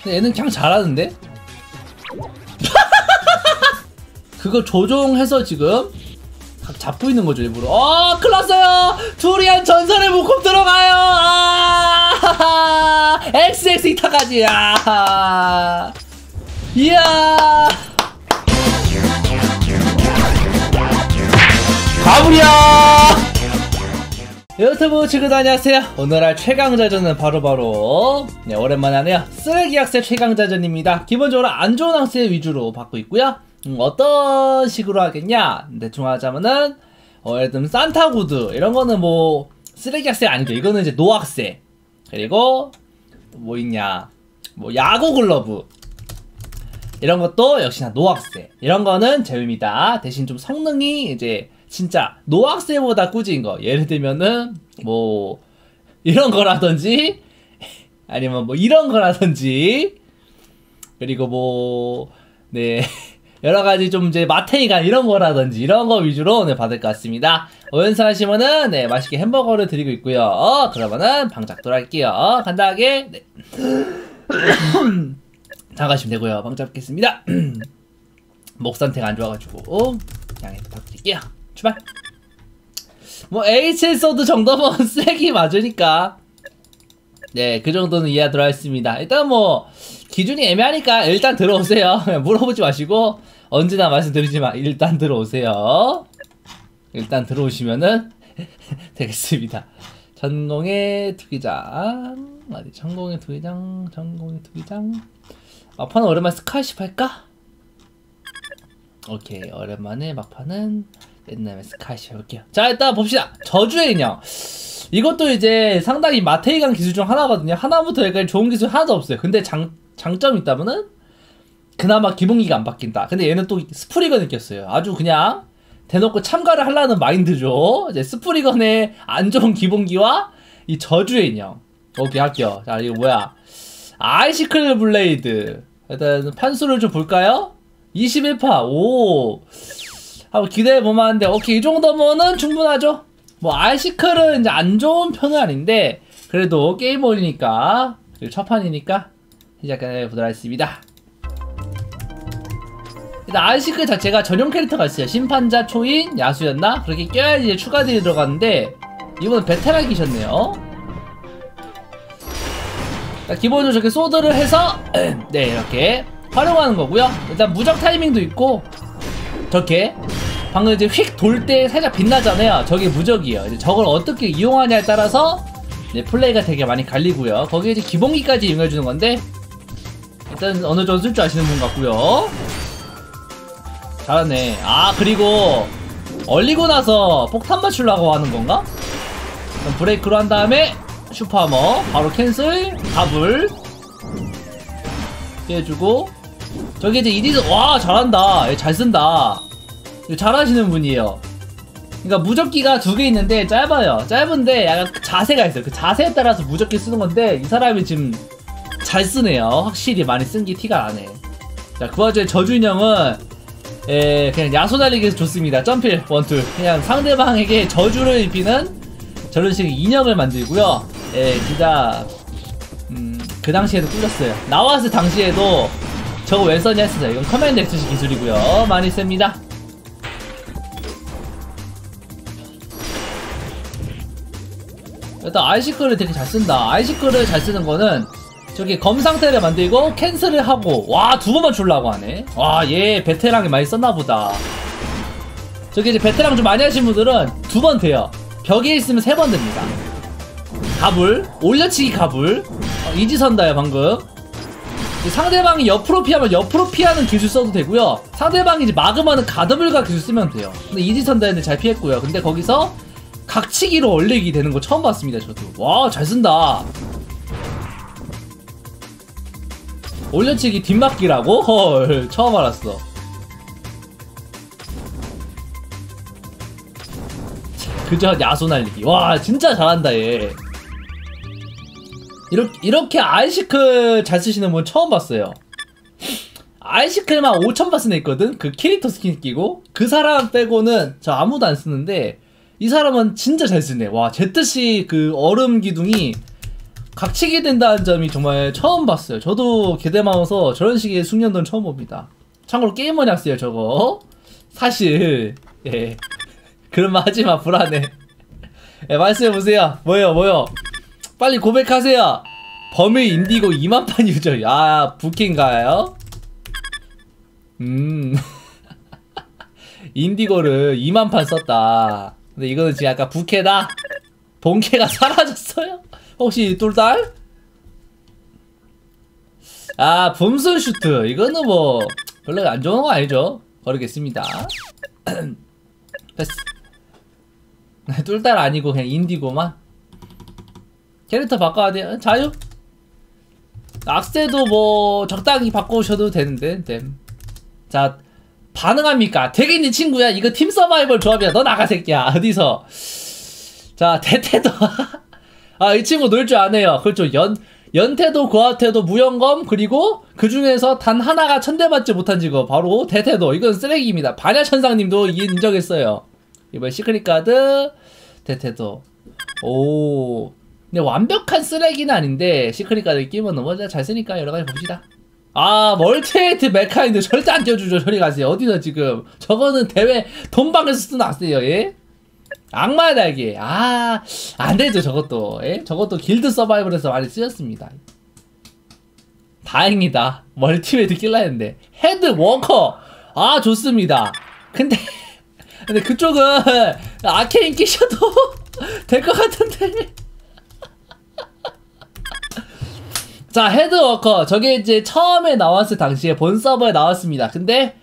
근데 얘는 그냥 잘하는데? 그거 조종해서 지금 각 잡고 있는 거죠 일부러. 큰일 났어요. 두리안 전설의 무콤 들어가요. XX 이타까지. 이야 가브리야. 유튜브 친구들 안녕하세요. 오늘 할 최강자전은 바로 네, 오랜만에 하네요. 쓰레기 학생 최강자전입니다. 기본적으로 안 좋은 학생 위주로 받고 있고요. 어떤 식으로 하겠냐? 대충 하자면은 예를 들면 산타구드 이런 거는 뭐 쓰레기 학생 아니죠. 이거는 이제 노학생. 그리고 뭐 있냐? 뭐 야구 글러브 이런 것도 역시나 노학생. 이런 거는 제외입니다. 대신 좀 성능이 이제 진짜 노학생보다 꾸진 거. 예를 들면은 뭐 이런 거라든지 아니면 뭐 이런 거라든지 그리고 뭐 네. 여러가지 좀 이제 마테이간 이런 거라든지 이런 거 위주로 네, 받을 것 같습니다. 오연사 하시면은 네, 맛있게 햄버거를 드리고 있고요. 그러면은 방작도록 할게요. 간단하게 네. 나가시면 되고요. 방 잡겠습니다. 목 상태가 안 좋아가지고 양해 부탁드릴게요. 출발. 뭐 HS 정도면 쓰레기 맞으니까 네, 그 정도는 이해하도록 하겠습니다. 일단 뭐 기준이 애매하니까 일단 들어오세요. 물어보지 마시고 언제나 말씀드리지만 일단 들어오세요. 일단 들어오시면은 되겠습니다. 전공의 투기장 어디 전공의 투기장 막판은 오랜만에 스카이십 할까? 오케이 오랜만에 막판은 옛날에 스카이십 해볼게요. 자 일단 봅시다. 저주의 인형 이것도 이제 상당히 마테이간 기술 중 하나거든요. 하나부터 여기까지 좋은 기술 하나도 없어요. 근데 장점이 있다면은 그나마 기본기가 안 바뀐다. 근데 얘는 또 스프리건을 꼈어요. 아주 그냥 대놓고 참가를 하려는 마인드죠. 이제 스프리건의 안 좋은 기본기와 이 저주의 인형. 오케이 할게요. 자 이거 뭐야? 아이시클 블레이드. 일단 판수를 좀 볼까요? 21파. 오. 한번 기대해보면 하는데 오케이 이 정도면은 충분하죠. 뭐 아이시클은 이제 안 좋은 편은 아닌데 그래도 게이머니까 그리고 첫 판이니까 시작해보도록 하겠습니다. 일단 아이시클 자체가 전용 캐릭터가 있어요. 심판자, 초인, 야수였나? 그렇게 껴야지 이제 추가들이 들어갔는데 이번엔 베테랑 끼셨네요. 기본적으로 저렇게 소드를 해서 네 이렇게 활용하는 거고요. 일단 무적 타이밍도 있고 저렇게 방금 이제 휙 돌 때 살짝 빛나잖아요. 저게 무적이에요. 이제 저걸 어떻게 이용하냐에 따라서 네, 플레이가 되게 많이 갈리고요. 거기에 이제 기본기까지 이용해주는 건데 일단 어느 정도 쓸 줄 아시는 분 같고요. 잘하네. 그리고 얼리고 나서 폭탄 맞추려고 하는 건가? 그럼 브레이크로 한 다음에 슈퍼하머 바로 캔슬 가불 해주고 저기 이제 이디스 와 잘한다. 얘 잘 쓴다. 잘하시는 분이에요. 그러니까 무적기가 두 개 있는데 짧아요. 짧은데 약간 자세가 있어요. 그 자세에 따라서 무적기 쓰는 건데 이 사람이 지금 잘 쓰네요. 확실히 많이 쓴 게 티가 나네. 자, 그 와중에 저주인형은 그냥 야소 달리기 해서 좋습니다. 점필 원툴 그냥 상대방에게 저주를 입히는 저런 식의 인형을 만들고요. 진짜 그 당시에도 꿀렸어요. 나왔을 당시에도 저거 왜 썼냐 했어요. 이건 커맨드 XC 기술이고요. 많이 씁니다. 일단 아이시클을 되게 잘 쓴다. 아이시클을 잘 쓰는 거는 저기 검 상태를 만들고 캔슬을 하고 와 두 번만 주려고 하네. 와 얘 베테랑이 많이 썼나보다. 저기 이제 베테랑 좀 많이 하신 분들은 두 번 돼요. 벽에 있으면 세 번 됩니다. 가불 올려치기 가불 이지선다요 방금. 상대방이 옆으로 피하면 옆으로 피하는 기술 써도 되고요. 상대방이 이제 막으면 가드블가 기술 쓰면 돼요. 근데 이지선다인데 잘 피했고요. 근데 거기서 각치기로 올리기 되는 거 처음 봤습니다. 저도 와 잘 쓴다. 올려치기 뒷막기라고? 헐 처음 알았어. 그저 야소 날리기. 와 진짜 잘한다 얘. 이렇게 아이시클 잘 쓰시는 분 처음 봤어요. 아이시클만 5000바 쓰는 있거든? 그 캐릭터 스킨 끼고 그 사람 빼고는 저 아무도 안 쓰는데 이 사람은 진짜 잘 쓰네. 와 ZC 그 얼음 기둥이 각치기 된다는 점이 정말 처음 봤어요. 저도 개대마워서 저런 식의 숙련도는 처음 봅니다. 참고로 게이머 약수예요 저거. 사실 예 그런 말 하지마 불안해. 예, 말씀해보세요. 뭐요 빨리 고백하세요. 범위 인디고 2만판 유저. 야 부캐인가요? 인디고를 2만판 썼다. 근데 이거는 지금 약간 부캐다. 본캐가 사라졌어요? 혹시 똘달? 아 붐슨 슈트 이거는 뭐 별로 안 좋은 거 아니죠? 거르겠습니다. 패스. 똘달 아니고 그냥 인디고만. 캐릭터 바꿔야 돼요. 자유. 악세도 뭐 적당히 바꾸셔도 되는데. 자 반응합니까? 되겠니 친구야? 이거 팀 서바이벌 조합이야. 너 나가 새끼야. 어디서? 자 대태도. 아 이 친구 놀 줄 아네요. 그렇죠. 연태도 고아태도 무연검 그리고 그 중에서 단 하나가 천대받지 못한 직업 바로 대태도. 이건 쓰레기입니다. 반야천상님도 인정했어요. 이번 시크릿 카드 대태도. 오 근데 완벽한 쓰레기는 아닌데 시크릿 카드 끼면 너무 잘 쓰니까 여러가지 봅시다. 아 멀티에이트 메카인드 절대 안 띄워주죠. 저리 가세요. 어디서 지금 저거는 대회 돈방에서 쓰나왔어요. 예? 악마의 날개. 아 안되죠 저것도. 예? 저것도 길드 서바이벌에서 많이 쓰였습니다. 다행이다. 멀티웨이트 낄라 했는데. 헤드 워커. 아 좋습니다. 근데 그쪽은 아케인 끼셔도 될 것 같은데. 자 헤드워커 저게 이제 처음에 나왔을 당시에 본 서버에 나왔습니다. 근데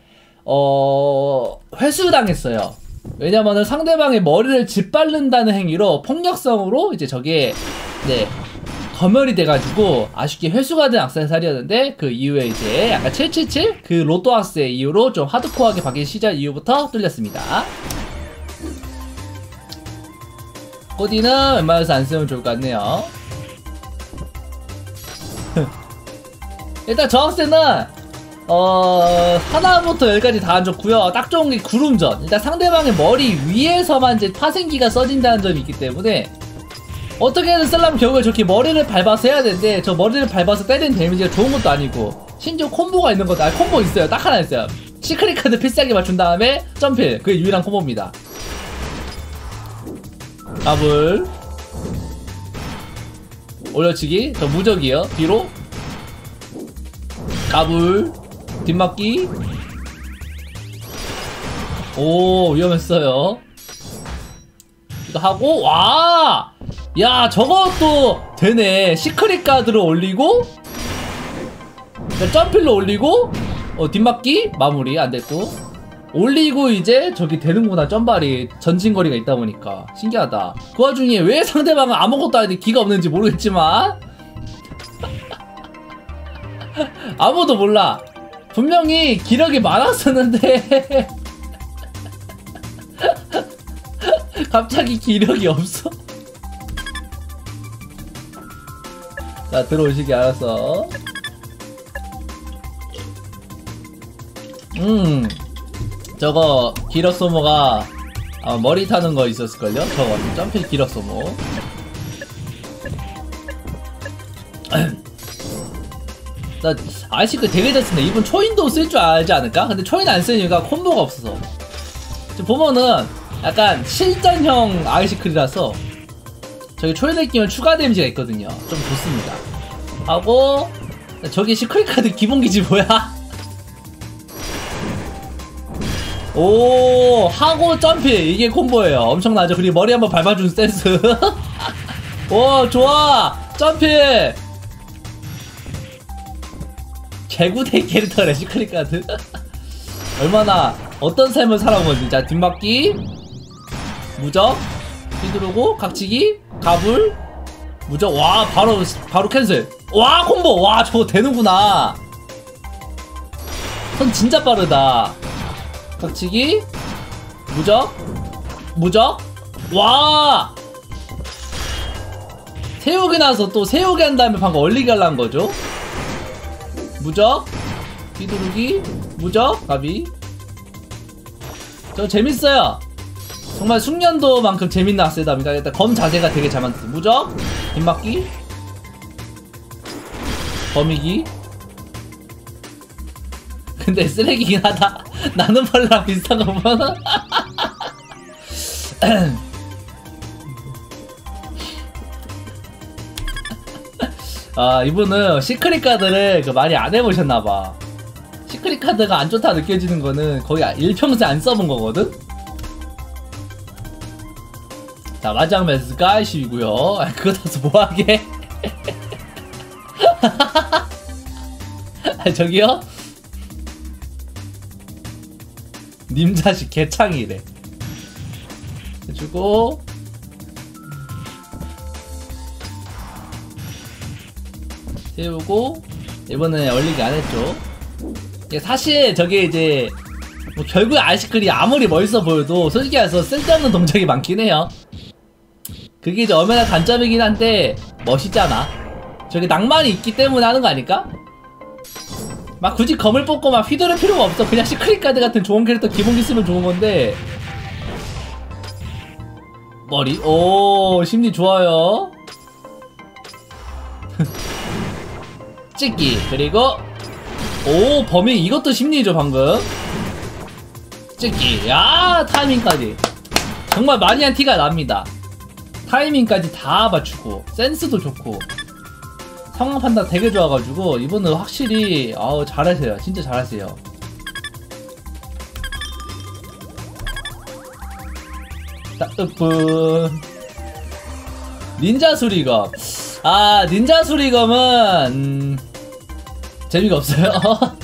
회수당했어요. 왜냐면은 상대방의 머리를 짓밟는다는 행위로 폭력성으로 이제 저게 네 검열이 돼가지고 아쉽게 회수가 된 액세서리였는데 그 이후에 이제 약간 777 그 로또 악세 이후로 좀 하드코어하게 바뀐 시절 이후부터 뚫렸습니다. 코디는 웬만해서 안 쓰면 좋을 것 같네요. 일단 저 학생은 하나부터 열까지 다 안 좋고요. 딱 좋은 게 구름전. 일단 상대방의 머리 위에서만 이제 파생기가 써진다는 점이 있기 때문에 어떻게든 쓰려면 결국에 저렇게 머리를 밟아서 해야 되는데 저 머리를 밟아서 때리는 데미지가 좋은 것도 아니고 심지어 콤보가 있는 것도 콤보 있어요. 딱 하나 있어요. 시크릿 카드 필살기 맞춘 다음에 점필. 그게 유일한 콤보입니다. 더블 올려치기. 저 무적이요. 뒤로 더블 뒷막기. 오 위험했어요. 이거 하고 와! 야 저것도 되네. 시크릿 카드를 올리고 점필로 올리고 뒷막기 마무리 안됐고 올리고 이제 저기 되는구나. 점발이 전진거리가 있다 보니까 신기하다. 그 와중에 왜 상대방은 아무것도 아닌데 기가 없는지 모르겠지만 아무도 몰라. 분명히 기력이 많았었는데 갑자기 기력이 없어. 자 들어오시기 알았어. 저거 기력 소모가 머리 타는 거 있었을걸요? 저거 점필 기력 소모. 나 아이시크 되게 잘 쓰네. 이분 초인도 쓸 줄 알지 않을까? 근데 초인 안 쓰는 이유가 콤보가 없어서. 지금 보면은 약간 실전형 아이시클이라서 저기 초인을 끼면 추가 데미지가 있거든요. 좀 좋습니다. 하고 저기 시크릿 카드 기본기지 뭐야? 오 하고 점필 이게 콤보예요. 엄청나죠? 그리고 머리 한번 밟아준 센스. 오 좋아 점필. 개구대 캐릭터래 시크릿 카드. 얼마나 어떤 삶을 살아온 건지. 자 뒷막기 무적 휘두르고 각치기 가불 무적. 와 바로 캔슬. 와 콤보. 와 저거 되는구나. 손 진짜 빠르다. 각치기 무적 와 세우기 나서 또 세우기 한 다음에 방금 얼리기 하려는 거죠. 무적 휘두르기 무적 가비. 저 재밌어요. 정말 숙련도만큼 재밌는 악세답니다. 일단 검 자세가 되게 잘 만들었어요. 무적 뒷막기 범위기. 근데 쓰레기긴 하다. 나는 벌레랑 비슷한 거 보면. 아, 이분은 시크릿 카드를 많이 안 해보셨나봐. 시크릿 카드가 안 좋다 느껴지는 거는 거의 일평생 안 써본 거거든? 자, 마지막 매스가 10이고요. 그거 다서 뭐하게? 아, 저기요? 님 자식 개창이래. 해주고 세우고 이번에 얼리기 안했죠. 사실 저게 이제 뭐 결국에 아이스크림이 아무리 멋있어 보여도 솔직히 말해서 쓸데없는 동작이 많긴 해요. 그게 이제 엄연한 단점이긴 한데 멋있잖아. 저게 낭만이 있기 때문에 하는 거 아닐까? 막 굳이 검을 뽑고 막 휘두를 필요가 없어. 그냥 시크릿 카드 같은 좋은 캐릭터 기본기 쓰면 좋은 건데. 머리, 오, 심리 좋아요. 찍기, 그리고 오, 범위, 이것도 심리죠 방금. 찍기, 야, 타이밍까지 정말 많이 한 티가 납니다. 타이밍까지 다 맞추고 센스도 좋고 상황 판단 되게 좋아가지고 이분은 확실히 잘하세요. 진짜 잘하세요. 닌자 수리검. 아, 닌자 수리검은 재미가 없어요.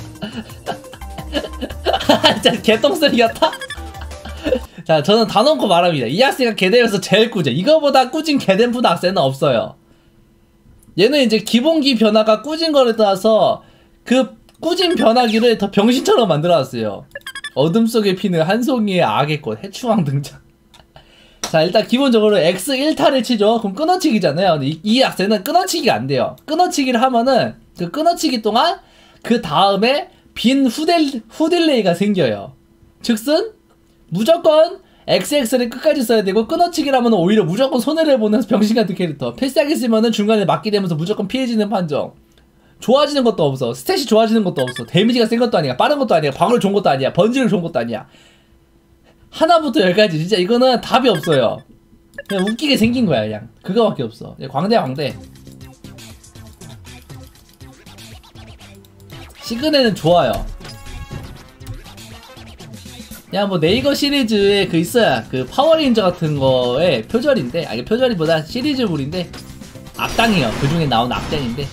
진짜 개똥쓰리 같아. 자, 저는 다 놓고 말합니다. 이 학생가 개대에서 제일 꾸져. 이거보다 꾸진 개댄푸드 학생은 없어요. 얘는 이제 기본기 변화가 꾸진 거를 따라서 그 꾸진 변화기를 더 병신처럼 만들어놨어요. 어둠 속에 피는 한 송이의 악의 꽃, 해충왕 등장. 자, 일단 기본적으로 X 1타를 치죠. 그럼 끊어치기잖아요. 근데 이 학생은 끊어치기가 안 돼요. 끊어치기를 하면은 그 끊어치기 동안 그 다음에 빈 후딜레이가 생겨요. 즉슨 무조건 XX를 끝까지 써야 되고 끊어치기를 하면 오히려 무조건 손해를 보는 병신같은 캐릭터. 필살기 쓰면은 중간에 맞게 되면서 무조건 피해지는 판정. 좋아지는 것도 없어. 스탯이 좋아지는 것도 없어. 데미지가 센 것도 아니야. 빠른 것도 아니야. 방어력 좋은 것도 아니야. 번지력 좋은 것도 아니야. 하나부터 열까지 진짜 이거는 답이 없어요. 그냥 웃기게 생긴 거야. 그냥 그거밖에 없어. 광대야 광대. 시그네는 좋아요. 그냥 뭐 네이거 시리즈에 그 있어야 그 파워레인저 같은 거에 표절인데, 아니 표절이보다 시리즈물인데 악당이에요. 그 중에 나온 악당인데.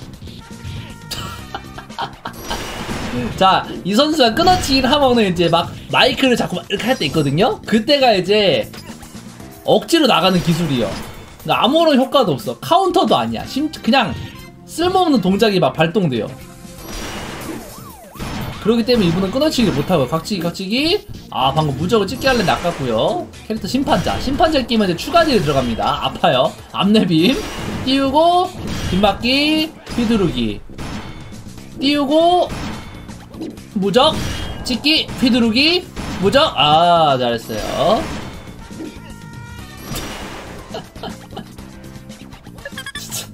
자, 이 선수가 끊어치기를 하면은 이제 막 마이크를 자꾸 막 이렇게 할 때 있거든요. 그때가 이제 억지로 나가는 기술이에요. 아무런 효과도 없어. 카운터도 아니야. 그냥 쓸모없는 동작이 막 발동돼요. 그렇기 때문에 이분은 끊어치기를 못하고요. 각치기. 아, 방금 무적을 찍게 하려는데 아깝고요. 캐릭터 심판자 끼면 이제 추가 딜이 들어갑니다. 아파요. 앞내빔 띄우고 빗맞기 휘두르기 띄우고 무적 찍기 휘두르기 무적. 아, 잘했어요. 진짜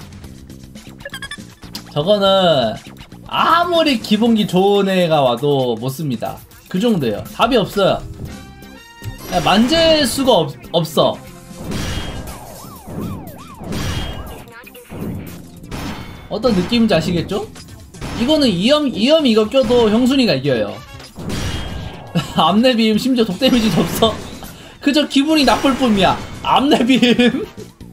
저거는 아무리 기본기 좋은 애가 와도 못씁니다. 그 정도예요. 답이 없어요. 만질 수가 없어. 어떤 느낌인지 아시겠죠? 이거는 이염 이거 껴도 형순이가 이겨요. 암내빔 심지어 독 데미지도 없어. 그저 기분이 나쁠 뿐이야. 암내빔.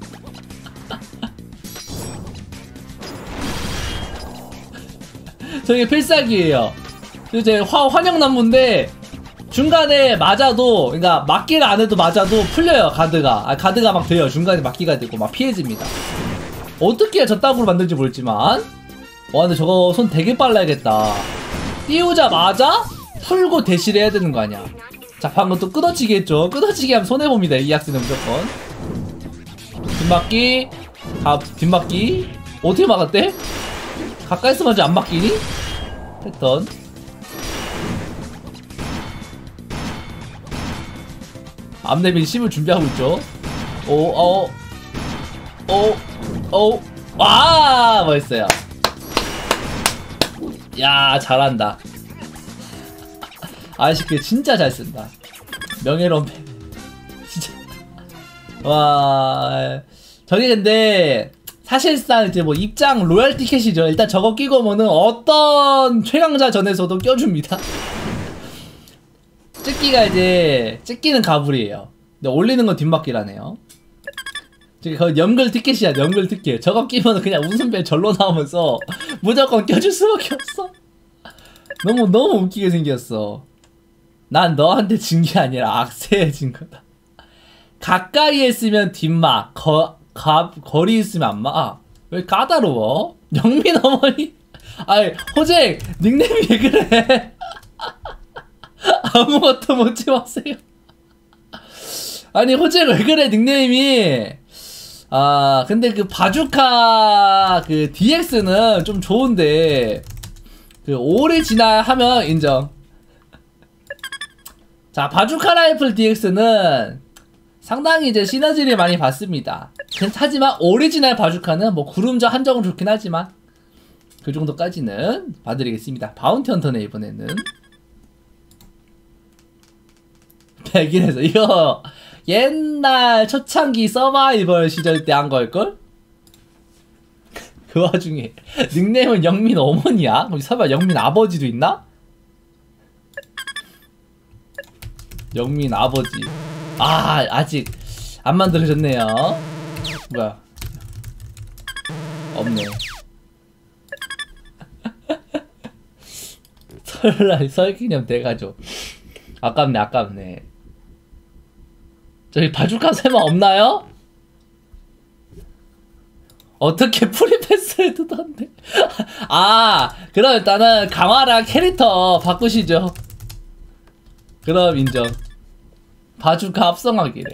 저게 필살기예요. 이제 환영난무인데 중간에 맞아도, 그러니까 맞기를 안 해도 맞아도 풀려요. 가드가 막 돼요. 중간에 맞기가 되고 막 피해집니다. 어떻게 저 따구로 만들지 모르지만, 와, 근데 저거 손 되게 빨라야겠다. 띄우자마자 풀고 대시를 해야 되는 거 아니야. 자, 방금 또 끊어치기 했죠. 끊어치기 하면 손해봅니다. 이 학생은 무조건. 뒷맞기, 뒷맞기. 어떻게 막았대? 가까이서 맞아 안 막히니? 패턴. 암내빈 씹을 준비하고 있죠. 와, 멋있어요. 야, 잘한다. 아이시크 진짜 잘 쓴다. 명예로운 패. 진짜. 와. 저게 근데 사실상 이제 뭐 입장 로얄 티켓이죠. 일단 저거 끼고 오면은 어떤 최강자 전에서도 껴줍니다. 찍기가 이제 찍기는 가불이에요. 근데 올리는 건 뒷바퀴라네요. 저기 그 연글 티켓이야. 연글 티켓. 저거 끼면 그냥 웃음벨 절로 나오면서 무조건 껴줄 수밖에 없어. 너무 웃기게 생겼어. 난 너한테 진 게 아니라 악세에 진 거다. 가까이에 있으면 뒷막, 거리 있으면 안막. 아, 왜 까다로워? 영민 어머니? 아이, 호쟁 닉네임이 왜 그래? 아무것도 묻지 마세요. 아니, 호쟁 왜 그래, 닉네임이? 아, 근데 그 바주카 그 DX는 좀 좋은데 그 오리지널 하면 인정. 자, 바주카 라이플 DX는 상당히 이제 시너지를 많이 받습니다. 하지만 오리지널 바주카는 뭐 구름저 한정은 좋긴 하지만 그 정도까지는 봐드리겠습니다. 바운티 헌터네 이번에는. 100일에서 이거 옛날 초창기 서바이벌 시절 때 한 걸걸? 그 와중에 닉네임은 영민 어머니야? 그럼 설마 영민 아버지도 있나? 영민 아버지. 아, 아직 안 만들어졌네요. 뭐야? 없네. 설기념 대가족. 아깝네, 아깝네. 저기 바주카 설마 없나요? 어떻게 프리패스를 뜯었는데? 아, 그럼 일단은 강화랑 캐릭터 바꾸시죠. 그럼 인정. 바주카 합성하기래.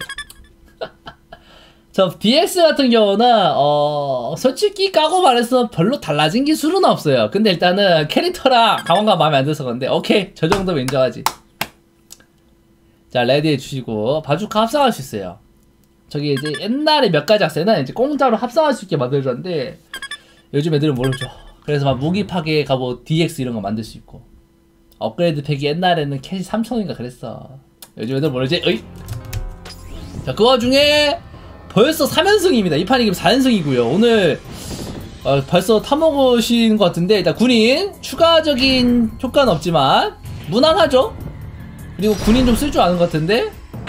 저 DX 같은 경우는 솔직히 까고 말해서 별로 달라진 기술은 없어요. 근데 일단은 캐릭터랑 강화가 마음에 안 들어서 그런데 오케이, 저 정도면 인정하지. 자, 레디 해주시고 바주카 합성할 수 있어요. 저기 이제 옛날에 몇 가지 학생은 이제 공짜로 합성할 수 있게 만들어줬는데 요즘 애들은 모르죠. 그래서 막 무기 파괴 갑옷 DX 이런 거 만들 수 있고 업그레이드 팩이 옛날에는 캐시 3,000원인가 그랬어. 요즘 애들 모르지? 어이? 자, 그 와중에 벌써 3연승입니다. 이 판 이기면 4연승이고요. 오늘 벌써 타먹으신 것 같은데 일단 군인 추가적인 효과는 없지만 무난하죠? 그리고 군인 좀 쓸 줄 아는 것 같은데?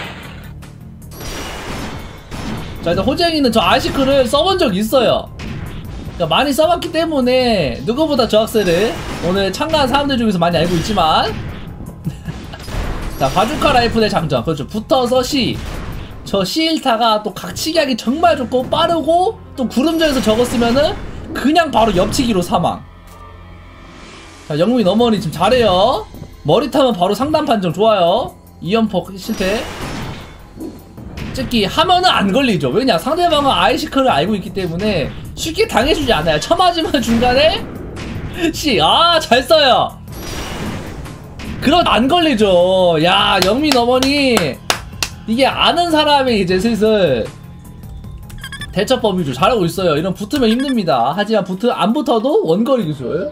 자, 일단 호쟁이는 저 아시크를 써본 적 있어요. 그러니까 많이 써봤기 때문에 누구보다 저 학생을 오늘 참가한 사람들 중에서 많이 알고 있지만 자, 바주카 라이플의 장점. 그렇죠. 붙어서 C. 저 C1타가 또 각치기 하기 정말 좋고 빠르고 또 구름전에서 저거 쓰면은 그냥 바로 옆치기로 사망. 자, 영민 어머니 지금 잘해요. 머리 타면 바로 상단 판정 좋아요. 2연폭 실패. 찍기 하면은 안 걸리죠. 왜냐? 상대방은 아이시크를 알고 있기 때문에 쉽게 당해주지 않아요. 쳐맞으면 중간에 C. 아, 잘 써요. 그럼 안 걸리죠. 야, 영민 어머니 이게 아는 사람이 이제 슬슬 대처법이죠. 잘하고 있어요. 이런 붙으면 힘듭니다. 하지만 안 붙어도 원거리 기술.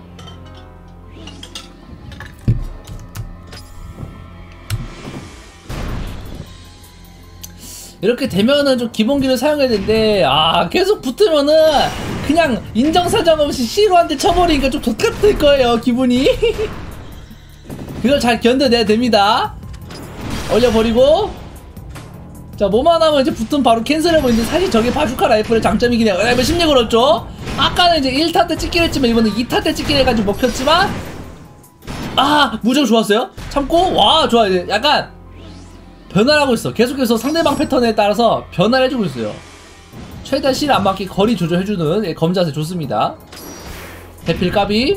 이렇게 되면은 좀 기본기를 사용해야 되는데 아, 계속 붙으면은 그냥 인정사정 없이 C로한테 쳐버리니까 좀 족같을 거예요, 기분이. 그걸 잘 견뎌내야 됩니다. 올려버리고 자, 뭐만 하면 이제 붙으면 바로 캔슬해버리는데 사실 저게 바주카 라이플의 장점이긴 해요. 왜냐면 16을 얻죠. 아까는 이제 1타 때 찍기를 했지만 이번엔 2타 때 찍기를 해가지고 먹혔지만 아, 무정 좋았어요. 참고 와, 좋아. 이제 약간 변화를 하고 있어. 계속해서 상대방 패턴에 따라서 변화를 해주고 있어요. 최대한 실 안 맞게 거리 조절해주는 검자세 좋습니다. 대필 까비.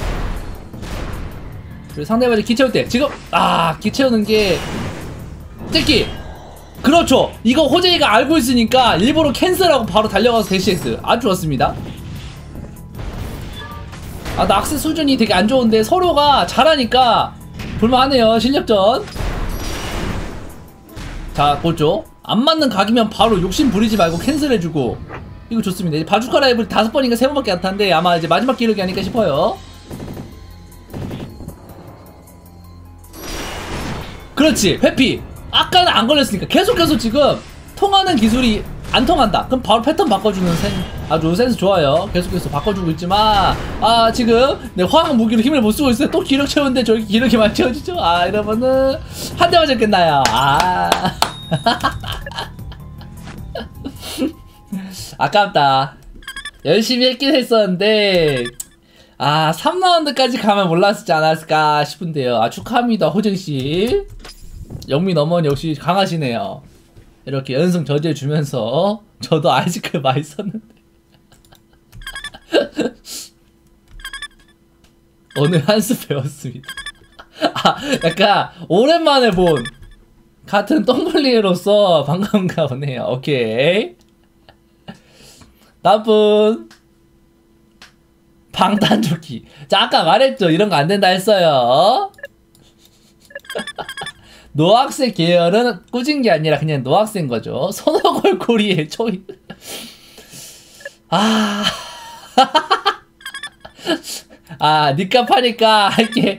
그리고 상대방이 기 채울 때 지금 기 채우는 게 찍기. 그렇죠. 이거 호재이가 알고 있으니까 일부러 캔슬하고 바로 달려가서 대시했어요. 아주 좋았습니다. 나 악세 수준이 되게 안 좋은데 서로가 잘하니까 볼만하네요. 실력전. 자, 보죠. 안 맞는 각이면 바로 욕심 부리지 말고 캔슬해주고 이거 좋습니다. 이제 바주카 라이브를 5번인가 3번밖에 안 탔는데 아마 이제 마지막 기록이 아닐까 싶어요. 그렇지 회피. 아까는 안 걸렸으니까 계속해서 지금 통하는 기술이 안 통한다. 그럼 바로 패턴 바꿔주는 아주 센스 좋아요. 계속해서 바꿔주고 있지만 지금 내 화학 무기로 힘을 못 쓰고 있어요. 또 기력 채우는데 저기 기력이 많이 채워지죠. 이러면은 한 대만 좀 끝나요. 아깝다. 열심히 했긴 했었는데 3라운드까지 가면 몰랐지 않았을까 싶은데요. 축하합니다 호정씨. 영민 어머니 역시 강하시네요. 이렇게 연승 저지해주면서 저도 아이스크림 많이 썼는데 오늘 한 수 배웠습니다. 약간 오랜만에 본 같은 똥블리에로서 반가운가 보네요. 오케이 다음 분 방탄조끼. 자 아까 말했죠 이런 거 안 된다 했어요. 노학생 계열은 꾸진 게 아니라 그냥 노학생 거죠. 손오골 고리의 초이. 니값 하니까 할게.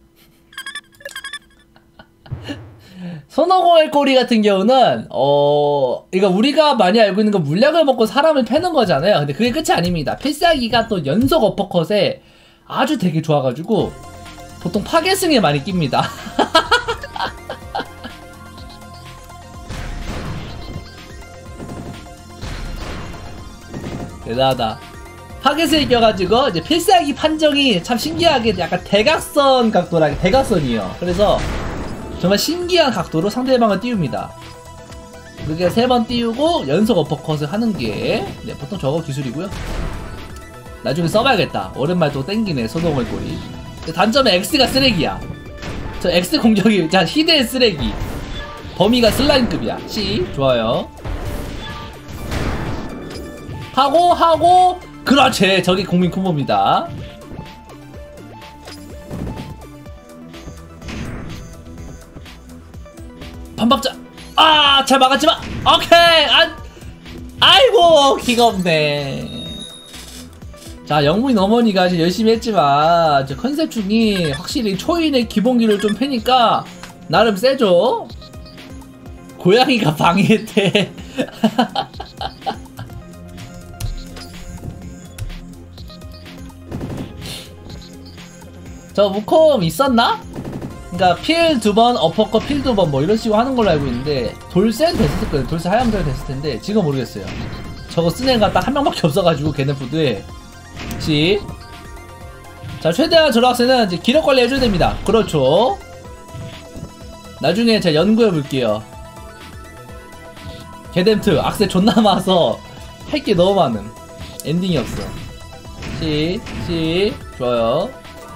손오골 고리 같은 경우는 이거 우리가 많이 알고 있는 건 물약을 먹고 사람을 패는 거잖아요. 근데 그게 끝이 아닙니다. 필살기가 또 연속 어퍼컷에 아주 되게 좋아가지고 보통 파괴승에 많이 낍니다. 대단하다. 파괴승에 껴가지고 이제 필살기 판정이 참 신기하게 약간 대각선 각도라 대각선이에요. 그래서 정말 신기한 각도로 상대방을 띄웁니다. 그렇게 3번 띄우고 연속 어퍼컷을 하는 게 보통 저거 기술이고요. 나중에 써봐야겠다. 오랜만에 또 땡기네 손오골 꼬리. 단점은 X가 쓰레기야. 저 X 공격이 희대의 쓰레기. 범위가 슬라임급이야. C 좋아요. 하고 그렇지. 저기 국민 콤보입니다. 반박자. 잘 막았지만 오케이. 아이고 기가 없네. 자 영무인 어머니가 아주 열심히 했지만 컨셉 중이 확실히 초인의 기본기를 좀 패니까 나름 세죠. 고양이가 방해했대. 저 무콤 있었나? 그니까 필 2번 어퍼컷 필 2번 뭐 이런 식으로 하는 걸로 알고 있는데 돌센 됐었거든. 돌센 하얀별 됐을텐데 지금 모르겠어요. 저거 쓴 애가 딱 한 명밖에 없어가지고 걔네푸드에. 자 최대한 저 학생은 이제 기력 관리 해줘야 됩니다. 그렇죠. 나중에 제가 연구해 볼게요. 게뎀트 악세 존나 많아서 할 게 너무 많음. 엔딩이 없어. 좋아요.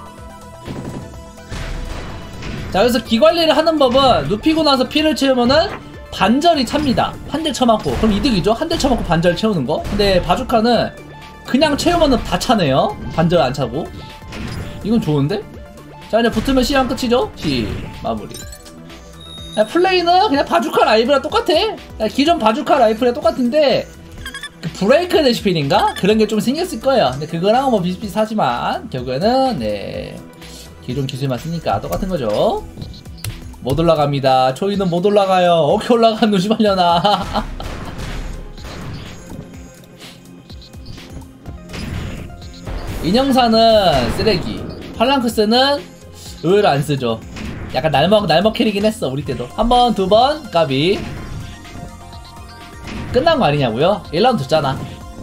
자 그래서 기관리를 하는 법은 눕히고 나서 피를 채우면은 반절이 찹니다. 한 대 쳐맞고 그럼 이득이죠. 한 대 쳐맞고 반절 채우는 거. 근데 바주카는 그냥 채우면은 다 차네요. 반절 안 차고. 이건 좋은데? 자 이제 붙으면 시간 끝이죠. 마무리. 플레이는 그냥 바주카 라이프랑 똑같아. 기존 바주카 라이프랑 똑같은데 그 브레이크 레시피인가? 그런 게 좀 생겼을 거예요. 근데 그거랑 뭐 비슷비슷하지만 결국에는 기존 기술만 쓰니까 똑같은 거죠. 못 올라갑니다. 초이는 못 올라가요. 어떻게 올라가면 조심하려나. 인형사는 쓰레기. 팔랑크스는 의외로 안 쓰죠. 약간 날먹 캐리긴 했어 우리 때도. 한 번, 2번 까비. 끝난 거 아니냐고요? 1라운드 줬잖아.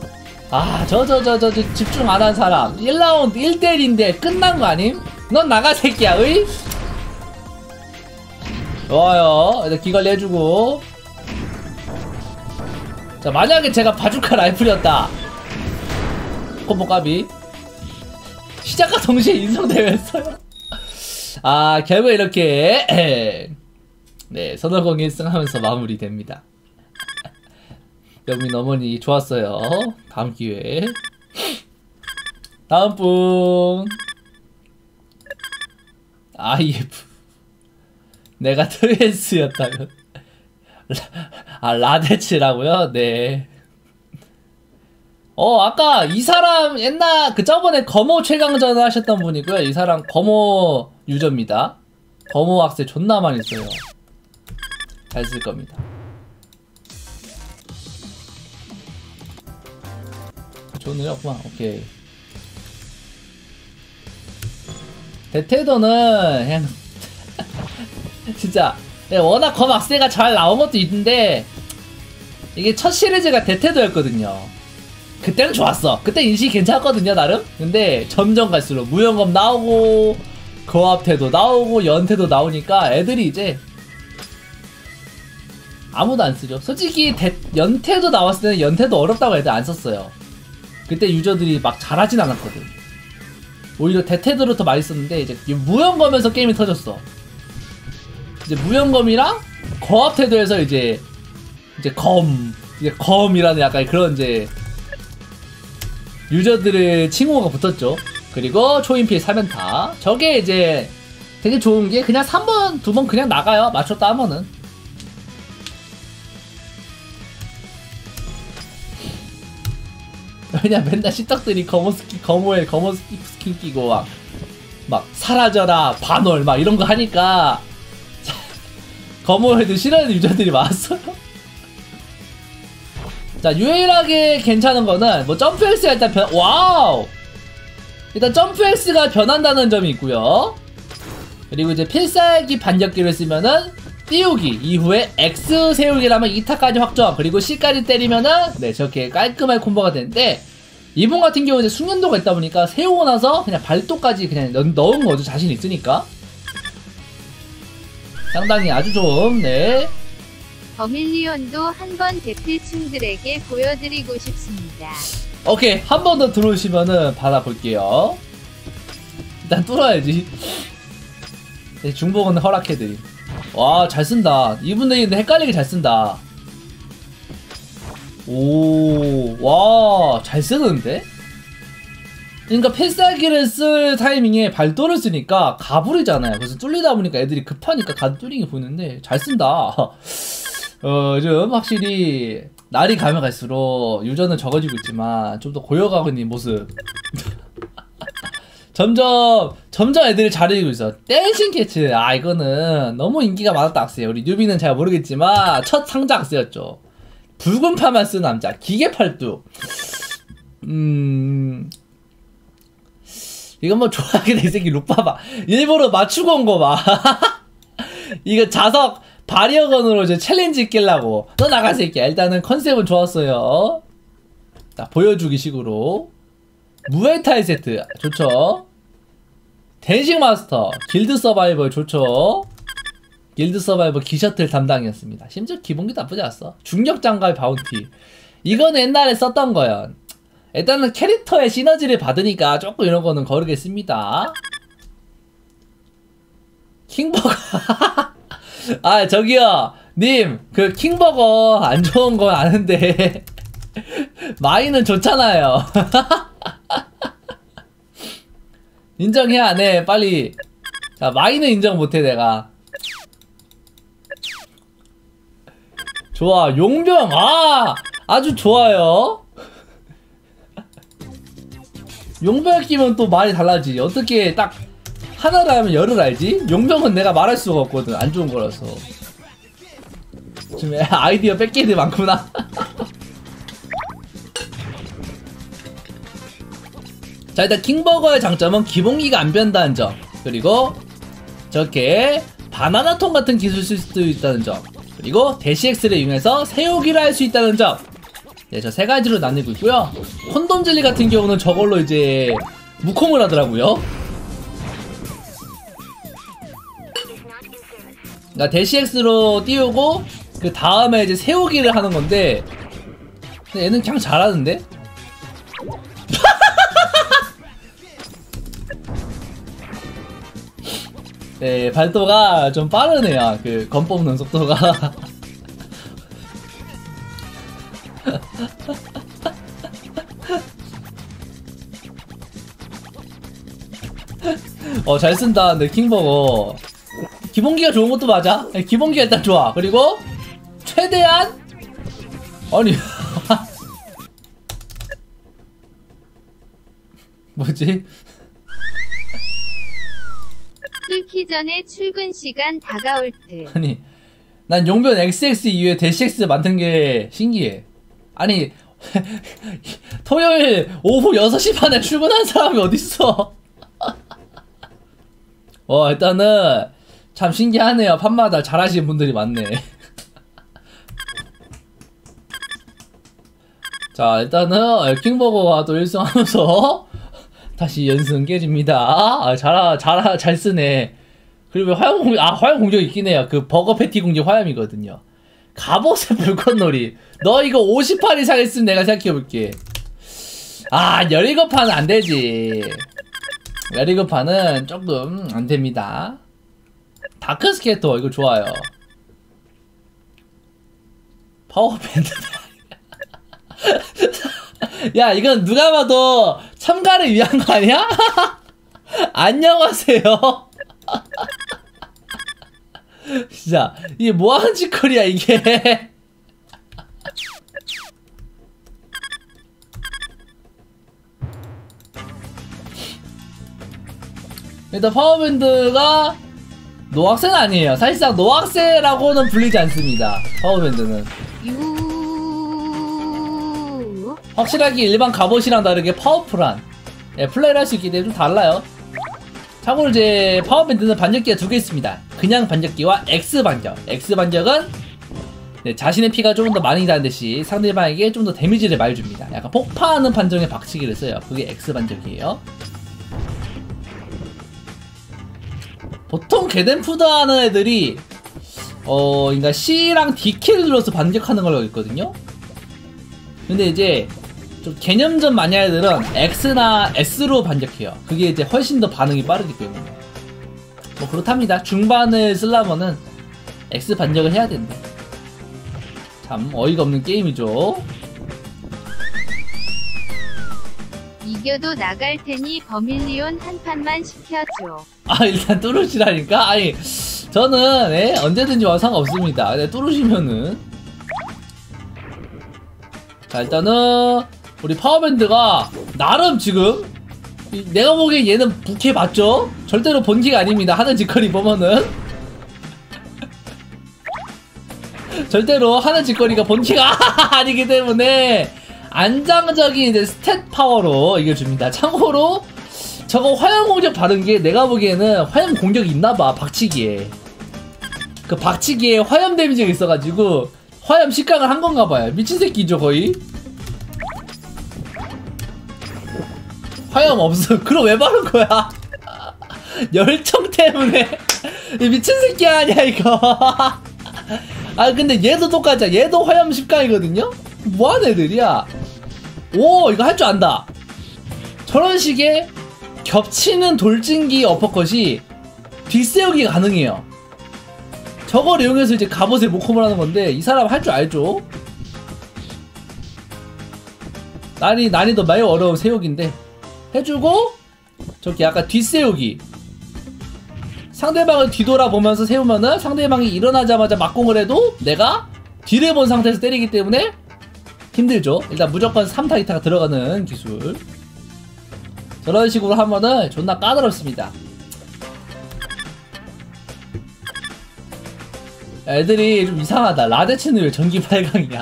저 집중 안 한 사람 1라운드 1대1인데 끝난 거 아님? 넌 나가 새끼야. 으이? 좋아요. 이제 기관리 해주고. 자 만약에 제가 바주카 라이플이었다. 콤보 까비. 시작과 동시에 인성대회 했어요. 결국 이렇게 네 선호공 1승 하면서 마무리됩니다. 영민 어머니 좋았어요. 다음 기회에. 다음 분 IF. 내가 트랜스였다면 라데츠라고요? 네. 아까 이 사람 옛날 저번에 검호 최강전 하셨던 분이고요. 이 사람 검호 유저입니다. 검호 학세 존나 많이 써요. 잘 쓸 겁니다. 좋은 일 없구만. 오케이. 데테더는 그냥 진짜 워낙 검 악세가 잘 나온 것도 있는데 이게 첫 시리즈가 데테더였거든요. 그때는 좋았어. 그때 인식이 괜찮았거든요 나름. 근데 점점 갈수록 무연검 나오고 거합태도 나오고 연태도 나오니까 애들이 이제 아무도 안 쓰죠. 솔직히 연태도 나왔을 때는 연태도 어렵다고 애들 안 썼어요. 그때 유저들이 막 잘하진 않았거든. 오히려 데테드로 더 많이 썼는데 이제 무연검에서 게임이 터졌어. 이제 무연검이랑 거합태도에서 이제 검이라는 약간 그런 이제 유저들의 칭호가 붙었죠. 그리고 초인필 3연타. 저게 이제 되게 좋은 게 그냥 3번, 2번 그냥 나가요. 맞췄다 하면은. 왜냐 맨날 씹덕들이 검호에 검은 스킨 끼고 막 사라져라 반월 막 이런 거 하니까 검호에도 싫어하는 유저들이 많았어요. 자, 유일하게 괜찮은 거는 뭐 점프 X가 일단 와우! 일단 점프 X가 변한다는 점이 있고요. 그리고 이제 필살기 반격기를 쓰면은 띄우기 이후에 X 세우기라면 2타까지 확정, 그리고 C까지 때리면은 네 저렇게 깔끔하게 콤보가 되는데, 이분 같은 경우는 이제 숙련도가 있다 보니까 세우고 나서 그냥 발도까지 그냥 넣은 거죠. 자신 있으니까 상당히 아주 좋은. 네. 버밀리온도 한번 대필충들에게 보여드리고 싶습니다. 오케이, 한 번 더 들어오시면은 받아볼게요. 일단 뚫어야지. 중복은 허락해드림. 와, 잘 쓴다. 이분들이 근데 헷갈리게 잘 쓴다. 오, 와, 잘 쓰는데? 그러니까 필살기를 쓸 타이밍에 발도를 쓰니까 가불이잖아요. 그래서 뚫리다 보니까 애들이 급하니까 가 뚫린 게 보이는데 잘 쓴다. 요즘 확실히 날이 가면 갈수록 유저는 적어지고 있지만 좀 더 고여가고 있는 모습. 점점 애들이 잘해지고 있어. 댄싱 캐치, 아 이거는 너무 인기가 많았다 악세요. 우리 뉴비는 잘 모르겠지만 첫 상자 악세였죠. 붉은 파만 쓴 남자 기계팔뚝. 이건 뭐 좋아하게 돼. 이 새끼 룩 봐봐. 일부러 맞추고 온 거 봐. 이거 자석 바리어건으로 이제 챌린지 끼려고. 너 나가 새끼야. 일단은 컨셉은 좋았어요. 자, 보여주기 식으로 무에타이 세트 좋죠. 댄싱 마스터 길드 서바이벌 좋죠. 길드 서바이벌 기셔틀 담당이었습니다. 심지어 기본기도 나쁘지 않았어. 중력 장갑 바운티, 이거는 옛날에 썼던 거야. 일단은 캐릭터의 시너지를 받으니까 조금 이런 거는 거르겠습니다. 킹버거. 아 저기요 님, 그 킹버거 안 좋은 건 아는데 마이는 좋잖아요. 인정해야 안 해 빨리. 자, 마이는 인정 못해 내가. 좋아, 용병. 아 아주 좋아요. 용병 끼면 또 말이 달라지지. 어떻게 딱 하나를 하면 열을 알지? 용병은 내가 말할 수가 없거든. 안 좋은 거라서. 지금 아이디어 뺏기는 데 많구나. 자, 일단 킹버거의 장점은 기본기가 안 변다는 점, 그리고 저렇게 바나나통 같은 기술 쓸 수도 있다는 점, 그리고 대시엑스를 이용해서 세우기를 할 수 있다는 점. 네, 저 세 가지로 나뉘고 있고요. 콘돔 젤리 같은 경우는 저걸로 이제 무콤을 하더라고요. 그러니까 대시엑스로 띄우고 그 다음에 이제 세우기를 하는 건데, 근데 얘는 그냥 잘하는데? 네, 발도가 좀 빠르네요. 그 검 뽑는 속도가. 잘 쓴다. 근데 킹버거 기본기가 좋은 것도 맞아. 기본기가 일단 좋아. 그리고 최대한 아니 뭐지? 뚫기 전에 출근 시간 다가올 듯. 아니 난 용변 XX 이후에 대시 X 만든 게 신기해. 아니 토요일 오후 6시 반에 출근한 사람이 어딨어. 일단은 참 신기하네요. 판마다 잘하시는 분들이 많네. 자, 일단은 킹버거가 또 1승 하면서 다시 연승 깨집니다. 잘 쓰네. 그리고 화염 공격 있긴 해요. 그 버거 패티 공격 화염이거든요. 갑옷의 불꽃놀이. 너 이거 58 이상 했으면 내가 생각해볼게. 17판은 안되지. 17판은 조금 안됩니다. 다크스케터 이거 좋아요. 파워밴드. 야, 이건 누가 봐도 참가를 위한 거 아니야? 안녕하세요. 진짜 이게 뭐하는 짓거리야 이게. 일단 파워밴드가 노학생 아니에요. 사실상 노학생이라고는 불리지 않습니다. 파워밴드는 확실하게 일반 갑옷이랑 다르게 파워풀한 플레이를 할 수 있기 때문에 좀 달라요. 참고로 이제 파워밴드는 반격기가 2개 있습니다. 그냥 반격기와 X반격. X반격은 자신의 피가 조금 더 많이 나는 듯이 상대방에게 좀 더 데미지를 많이 줍니다. 약간 폭파하는 판정의 박치기를 써요. 그게 X반격이에요. 보통 게덴푸드 하는 애들이 그러니까 C랑 D키를 눌러서 반격하는 걸로 있거든요. 근데 이제 좀 개념전 마니아들은 X나 S로 반격해요. 그게 이제 훨씬 더 반응이 빠르기 때문에 뭐 그렇답니다. 중반을 쓰려면은 X 반격을 해야 된다. 참 어이가 없는 게임이죠. 이겨도 나갈 테니 버밀리온 한 판만 시켜줘. 일단 뚫으시라니까? 아니 저는 언제든지 와서 상관없습니다. 뚫으시면은. 자, 일단은 우리 파워밴드가 나름 지금 내가 보기엔 얘는 부캐 맞죠? 절대로 본캐가 아닙니다. 하는 짓거리 보면은 절대로 하는 짓거리가 본캐가 아니기 때문에 안정적인 이제 스탯 파워로 이겨줍니다. 참고로 저거 화염 공격 바른 게 내가 보기에는 화염 공격이 있나봐. 박치기에 그 박치기에 화염 데미지가 있어가지고 화염 식강을 한 건가봐요. 미친 새끼죠 거의. 화염 없어. 그럼 왜 바른 거야? 열정 때문에. 미친 새끼 아니야 이거. 근데 얘도 똑같아. 얘도 화염 10강이거든요? 뭐하는 애들이야. 오, 이거 할 줄 안다. 저런 식의 겹치는 돌진기 어퍼컷이 뒷세우기가 가능해요. 저걸 이용해서 이제 갑옷에 모컴을 하는 건데 이 사람 할 줄 알죠? 난이도 매우 어려운 세우기인데 해주고 저렇게 약간 뒷세우기, 상대방을 뒤돌아보면서 세우면은 상대방이 일어나자마자 막공을 해도 내가 뒤를 본 상태에서 때리기 때문에 힘들죠. 일단 무조건 3타이타가 들어가는 기술. 저런 식으로 하면은 존나 까다롭습니다. 애들이 좀 이상하다. 라데츠는 왜 전기 8강이냐?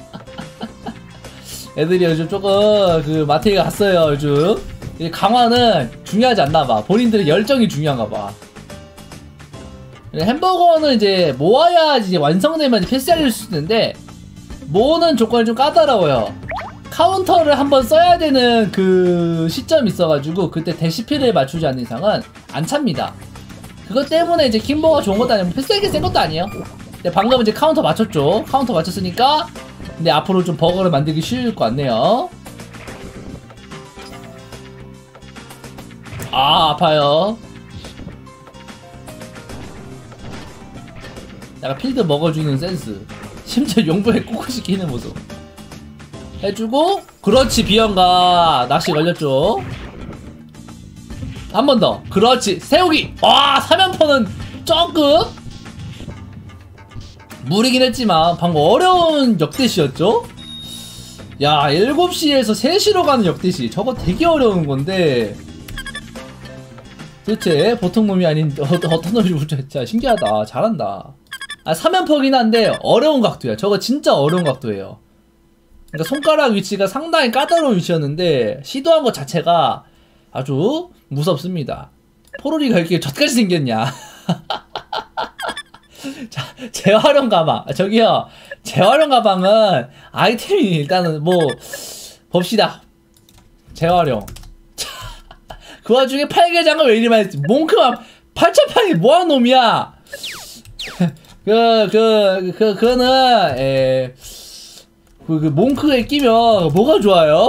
애들이 요즘 조금 그 마트에 갔어요. 요즘 강화는 중요하지 않나봐. 본인들의 열정이 중요한가봐. 햄버거는 이제 모아야 이제 완성되면 패스할 수 있는데 모으는 조건이 좀 까다로워요. 카운터를 한번 써야 되는 그 시점이 있어가지고 그때 대시피를 맞추지 않는 이상은 안 찹니다. 그것 때문에 이제 킴버가 좋은 것도 아니고 패스하기 센 것도 아니에요. 근데 방금 이제 카운터 맞췄죠. 카운터 맞췄으니까 근데 앞으로 좀 버거를 만들기 쉬울 것 같네요. 아파요. 약간 필드 먹어주는 센스. 심지어 용부에 꾹꾹시키는 모습 해주고, 그렇지. 비연가 낚시 걸렸죠. 한 번 더. 그렇지. 세우기. 와, 사면포는 조금 무리긴 했지만 방금 어려운 역대시였죠. 야, 7시에서 3시로 가는 역대시 저거 되게 어려운 건데 도대체 보통 놈이 아닌 어떤 놈이 진짜 신기하다. 잘한다. 아, 사면포긴 한데 어려운 각도야. 저거 진짜 어려운 각도예요. 그러니까 손가락 위치가 상당히 까다로운 위치였는데 시도한 것 자체가 아주 무섭습니다. 포로리가 이렇게 젖같이 생겼냐. 자, 재활용 가방. 저기요, 재활용 가방은 아이템이 일단은 뭐 봅시다. 재활용. 그 와중에 팔계장을 왜 이리 많이 했지? 몽크만 8,000판이 뭐한 놈이야? 그거는 그 몽크에 끼면 뭐가 좋아요?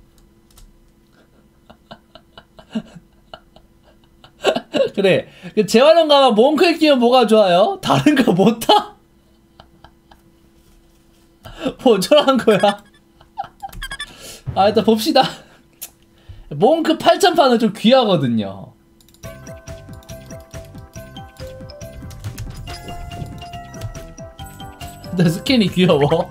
그래, 그 재활용 가방 몽크에 끼면 뭐가 좋아요? 다른 거 못 타? 뭐 어쩌라는 거야? 아, 일단 봅시다. 몽크 8,000판은 좀 귀하거든요. 근데 스킨이 귀여워.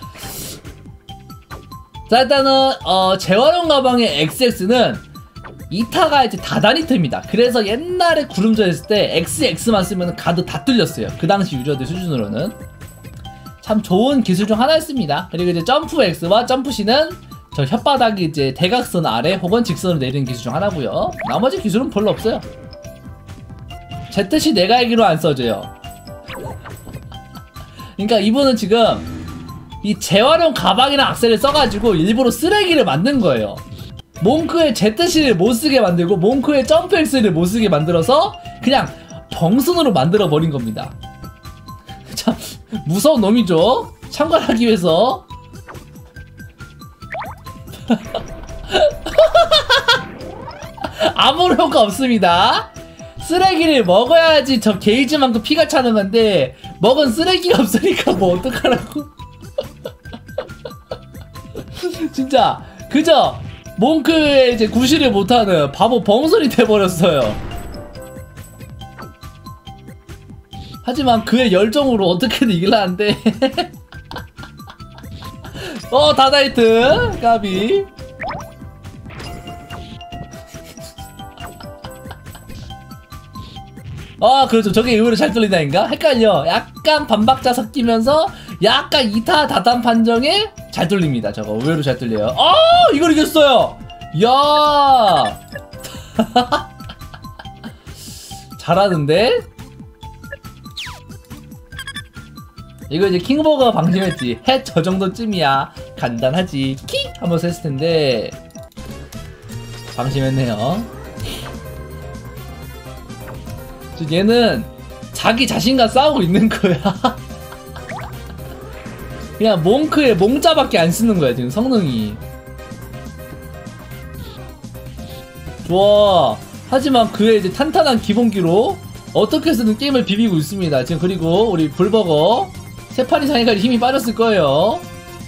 자, 일단은 재활용 가방의 XX는 2타가 이제 다단히트입니다. 그래서 옛날에 구름전 했을 때 XX-만 쓰면 가드 다 뚫렸어요. 그 당시 유저들 수준으로는 참 좋은 기술 중 하나였습니다. 그리고 이제 점프 X와 점프 C는 저 혓바닥이 이제 대각선 아래 혹은 직선으로 내리는 기술 중 하나고요. 나머지 기술은 별로 없어요. ZC 내가 알기로 안 써져요. 그러니까 이분은 지금 이 재활용 가방이랑 악셀을 써가지고 일부러 쓰레기를 만든 거예요. 몽크의 ZC를 못쓰게 만들고 몽크의 점프 X를 못쓰게 만들어서 그냥 정순으로 만들어 버린 겁니다. 참 무서운 놈이죠. 참관하기 위해서. 아무런 효과 없습니다. 쓰레기를 먹어야지 저 게이지만큼 피가 차는 건데 먹은 쓰레기가 없으니까 뭐 어떡하라고. 진짜 그저 몽크의 이제 구실을 못하는 바보 벙선이 돼버렸어요. 하지만 그의 열정으로 어떻게든 이길라는데. 다다이트 까비. 그렇죠. 저게 의외로 잘 뚫린다니까? 헷갈려. 약간 반박자 섞이면서 약간 2타 다단 판정에 잘 뚫립니다. 저거 의외로 잘 뚫려요. 이걸 이겼어요. 야. 잘하는데? 이거 이제 킹버거가 방심했지. 헷, 저 정도쯤이야. 간단하지. 킥! 하면서 했을 텐데 방심했네요. 얘는 자기 자신과 싸우고 있는 거야. 그냥 몽크의 몽자밖에 안 쓰는 거야 지금 성능이. 좋아. 하지만 그의 이제 탄탄한 기본기로 어떻게 해서든 게임을 비비고 있습니다 지금. 그리고 우리 불버거 세 판 이상이가 힘이 빠졌을 거예요.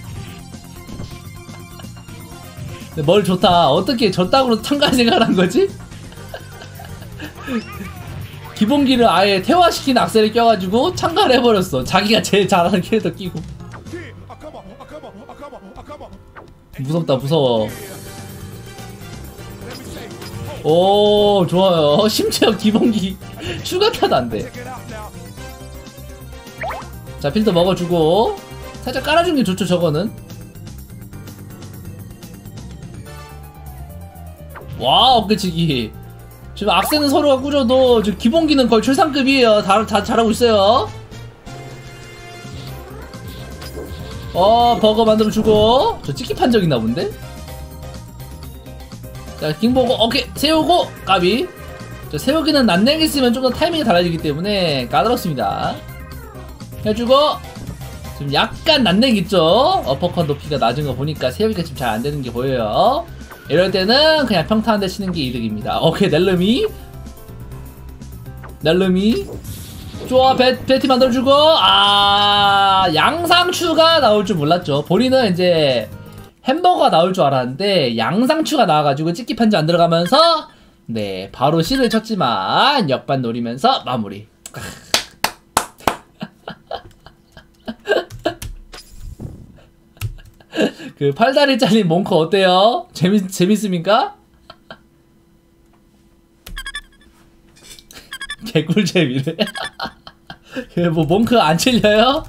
뭘 좋다. 어떻게 저따구로 참가 생각을 한 거지? 기본기를 아예 태화시킨 악셀을 껴가지고 참가를 해버렸어. 자기가 제일 잘하는 캐릭터 끼고. 무섭다 무서워. 오 좋아요. 심지어 기본기 추가타도 안돼. 자 필터 먹어주고 살짝 깔아주는 게 좋죠 저거는. 와 어깨치기. 지금 악세는 서로가 꾸져도 지금 기본기는 거의 최상급이에요. 다 잘하고 있어요. 버거 만들어주고. 저 찍기 판정 있나 본데? 자 킹버거 오케이 세우고 까비. 저 세우기는 난냉이 쓰면 좀 더 타이밍이 달라지기 때문에 까다롭습니다. 해주고 지금 약간 난냉이 있죠? 어퍼컷 높이가 낮은 거 보니까 세우기가 지금 잘 안되는 게 보여요. 이럴 때는 그냥 평타 한 대 치는 게 이득입니다. 오케이 넬름이 좋아. 배티 만들어주고. 양상추가 나올 줄 몰랐죠. 본인은 이제 햄버거가 나올 줄 알았는데 양상추가 나와가지고 찍기 판지 안 들어가면서 네 바로 C를 쳤지만 역반 노리면서 마무리. 그 팔다리 잘린 몽크 어때요? 재밌습니까? 개꿀잼이래. 뭐 몽크 안 찔려요?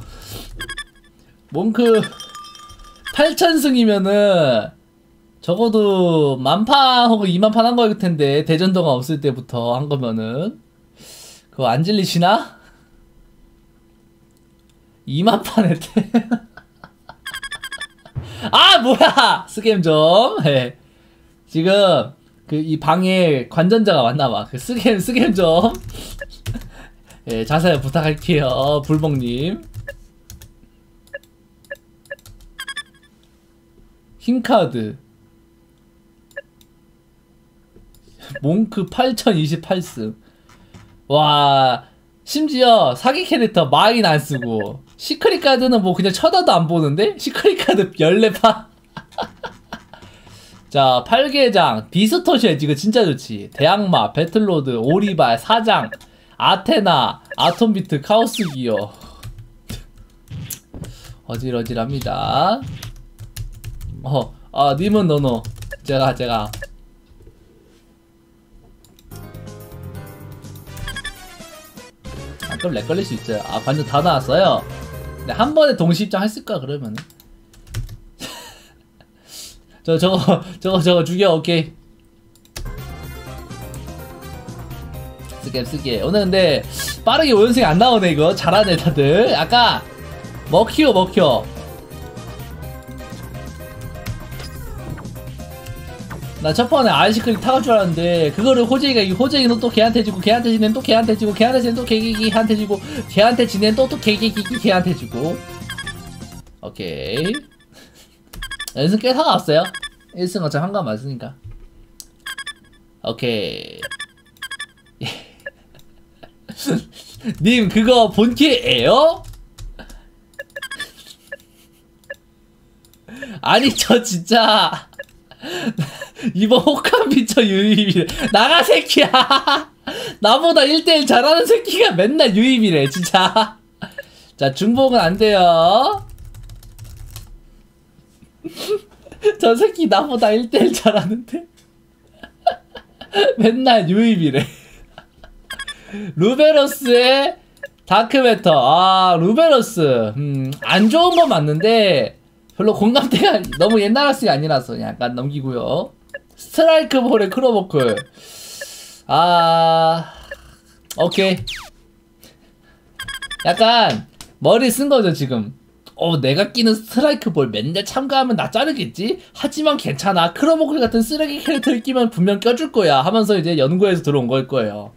몽크 8,000승이면은 적어도 만판 혹은 2만판 한 거일 텐데, 대전도가 없을 때부터 한 거면은 그거 안 질리시나? 2만판 했대. 아 뭐야! 스캠 좀. 네. 지금 그 이 방에 관전자가 왔나봐. 그 스캠 좀. 예, 자세히 부탁할게요, 불봉님. 흰카드 몽크 8028승. 와, 심지어 사기 캐릭터 마인 안 쓰고 시크릿 카드는 뭐 그냥 쳐다도 안 보는데 시크릿 카드 14파. 자, 팔계장 비스토시아 이거 진짜 좋지. 대악마, 배틀로드, 오리발, 사장, 아테나, 아톰비트, 카오스 기어. 어질어질합니다. 님은 노노. 제가 그럼 렉 걸릴 수 있어요. 관전 다 나왔어요. 네, 한 번에 동시 입장 했을까 그러면은. 저거 죽여. 오케이. 쓰게. 오늘 근데 빠르게 5연승이 안 나오네. 이거 잘하네 다들. 아까 먹혀. 나 첫번에 아이시크림 타갈 줄 알았는데 그거를 호재이는 또 걔한테 지고 걔한테 지낸 또 걔한테 지고 걔한테 지낸 또 걔한테 지고 걔한테 지낸 또 걔한테 지고. 오케이. 연승 꽤 사가왔어요. 1승 어차피 한가 맞으니까. 오케이. 님 그거 본캐예요? 아니 저 진짜 이번 혹한 피처 유입이래. 나가 새끼야. 나보다 1대1 잘하는 새끼가 맨날 유입이래 진짜. 자, 중복은 안 돼요. 저 새끼 나보다 1대1 잘하는데 맨날 유입이래. 루베로스의 다크매터. 루베로스 안 좋은 건 맞는데 별로 공감대가 너무 옛날 학생이 아니라서 약간 넘기고요. 스트라이크 볼의 크로버클. 오케이. 약간 머리 쓴 거죠 지금. 내가 끼는 스트라이크 볼 맨날 참가하면 나 자르겠지? 하지만 괜찮아. 크로버클 같은 쓰레기 캐릭터를 끼면 분명 껴줄 거야 하면서 이제 연구해서 들어온 걸 거예요.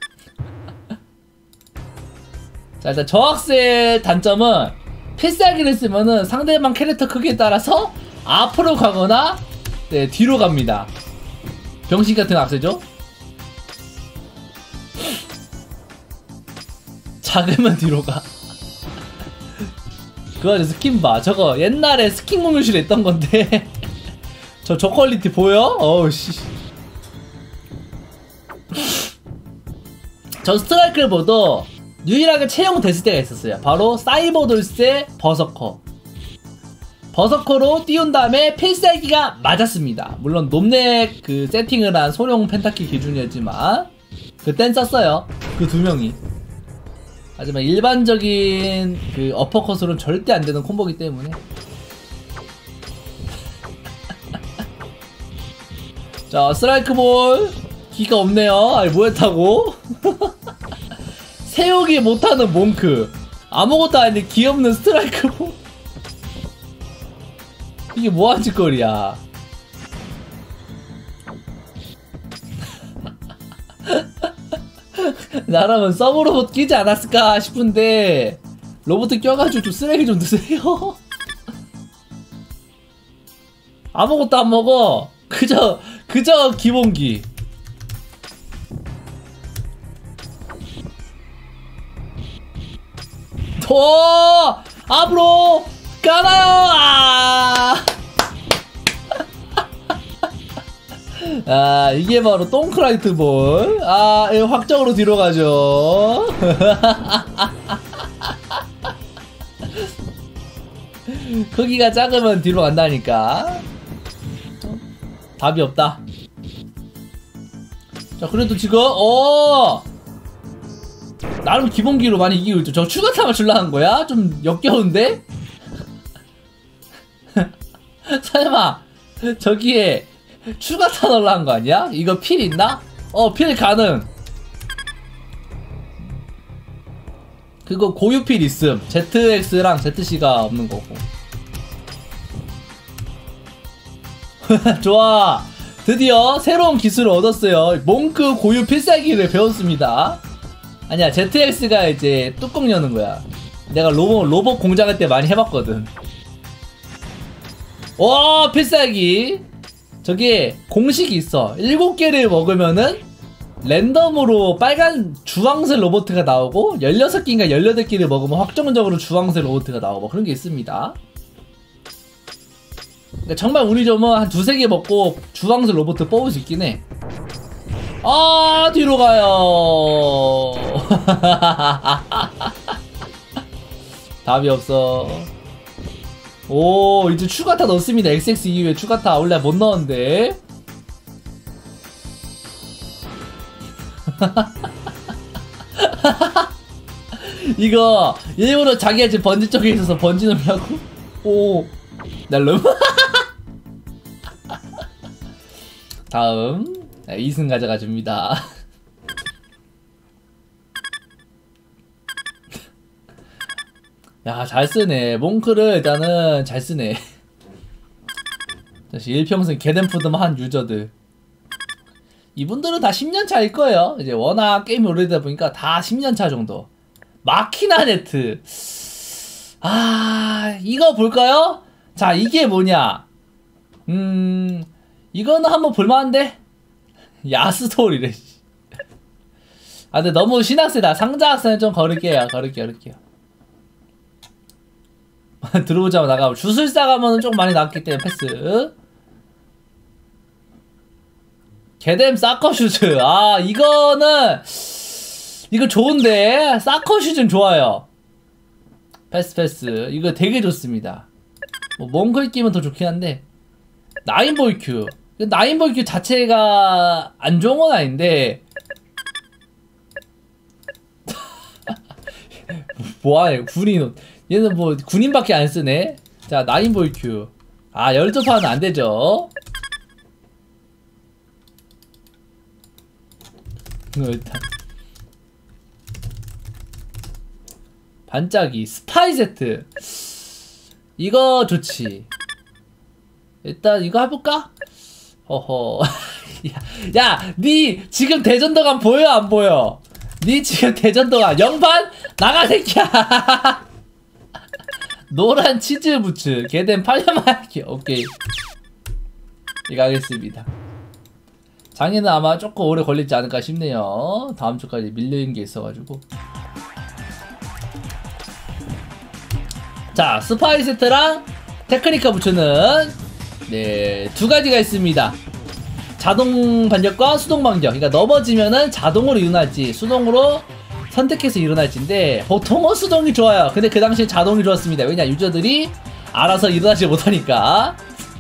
자, 일단 저 학생의 단점은 필살기를 쓰면은 상대방 캐릭터 크기에 따라서 앞으로 가거나 뒤로 갑니다. 병신 같은 악세죠? 작으면 뒤로 가. 그거 스킨 봐. 저거 옛날에 스킨 공유실에 있던 건데 저 퀄리티 보여? 어우씨. 저 스트라이크를 봐도 유일하게 채용됐을 때가 있었어요. 바로 사이버돌스의 버서커로 띄운 다음에 필살기가 맞았습니다. 물론 놈넥 그 세팅을 한 소룡 펜타키 기준이었지만 그땐 썼어요. 그 두 명이. 하지만 일반적인 그 어퍼컷으로는 절대 안 되는 콤보기 때문에. 자, 스트라이크 볼 기가 없네요. 아니 뭐였다고? 세우기 못하는 몽크. 아무것도 아닌 귀엽는 스트라이크 볼. 이게 뭐한 짓거리야. 나라면 서브로봇 끼지 않았을까 싶은데 로봇 껴가지고 좀 쓰레기 좀 드세요. 아무것도 안 먹어. 그저 기본기. 앞으로 가나요. 이게 바로 똥크라이트 볼. 이거 확정으로 뒤로 가죠. 크기가 작으면 뒤로 간다니까. 답이 없다. 자, 그래도 지금 나름 기본기로 많이 이기고 있죠. 저 추가타만 줄라는 거야? 좀 역겨운데? 설마 저기에 추가타 넣으려는 거 아니야? 이거 필 있나? 필 가능. 그거 고유 필 있음. ZX랑 ZC가 없는 거고. 좋아. 드디어 새로운 기술을 얻었어요. 몽크 고유 필살기를 배웠습니다. 아니야, ZX가 이제 뚜껑 여는 거야. 내가 로봇 공장할 때 많이 해봤거든. 와, 필살기. 저기 공식이 있어. 7개를 먹으면은 랜덤으로 빨간 주황색 로봇가 나오고 16개인가 18개를 먹으면 확정적으로 주황색 로봇가 나오고 그런 게 있습니다. 그러니까 정말 우리 점은 한 2~3개 먹고 주황색 로봇 뽑을 수 있긴 해. 아, 뒤로 가요. 답이 없어. 오, 이제 추가타 넣습니다. XX 이후에 추가타. 원래 못 넣었는데. 이거 일부러 자기가 지금 번지 쪽에 있어서 번지 넣으려고. 오, 날름. 다음 2승 가져가 줍니다. 야, 잘 쓰네. 몽크를 일단은 잘 쓰네. 다시 일평생 개댄푸드만 한 유저들. 이분들은 다 10년 차일 거예요. 이제 워낙 게임이 오래되다 보니까 다 10년 차 정도. 마키나네트. 아, 이거 볼까요? 자, 이게 뭐냐? 이거는 한번 볼만한데? 야스톨이래. 아, 근데 너무 신학세다. 상자 학생은 좀 거를게요. 거를게요. 들어오자마자 나가고 주술사 가면은 좀 많이 나왔기 때문에 패스. 개뎀 사커슈즈. 아, 이거는 이거 좋은데 사커슈즈는 좋아요. 패스. 이거 되게 좋습니다. 뭐 몽클 끼면 더 좋긴 한데 나인볼큐. 나인볼큐 자체가 안 좋은 건 아닌데 뭐하네 군인. 얘는 뭐 군인밖에 안 쓰네. 자, 나인볼큐. 아, 12판은 안 되죠. 일단 반짝이 스파이 세트. 이거 좋지. 일단 이거 해볼까? 허허. 야, 니 지금 대전도감 보여 안 보여? 니 지금 대전도감 영판 나가 새끼야. 노란 치즈 부츠 개된 팔려말기. 오케이, 이거 하겠습니다. 장애는 아마 조금 오래 걸리지 않을까 싶네요. 다음 주까지 밀려있는 게 있어가지고. 자, 스파이 세트랑 테크니카 부츠는 네, 2가지가 있습니다. 자동 반격과 수동 반격. 그러니까 넘어지면은 자동으로 일어날지 수동으로 선택해서 일어날지인데 보통은 수동이 좋아요. 근데 그 당시에 자동이 좋았습니다. 왜냐, 유저들이 알아서 일어나지 못하니까.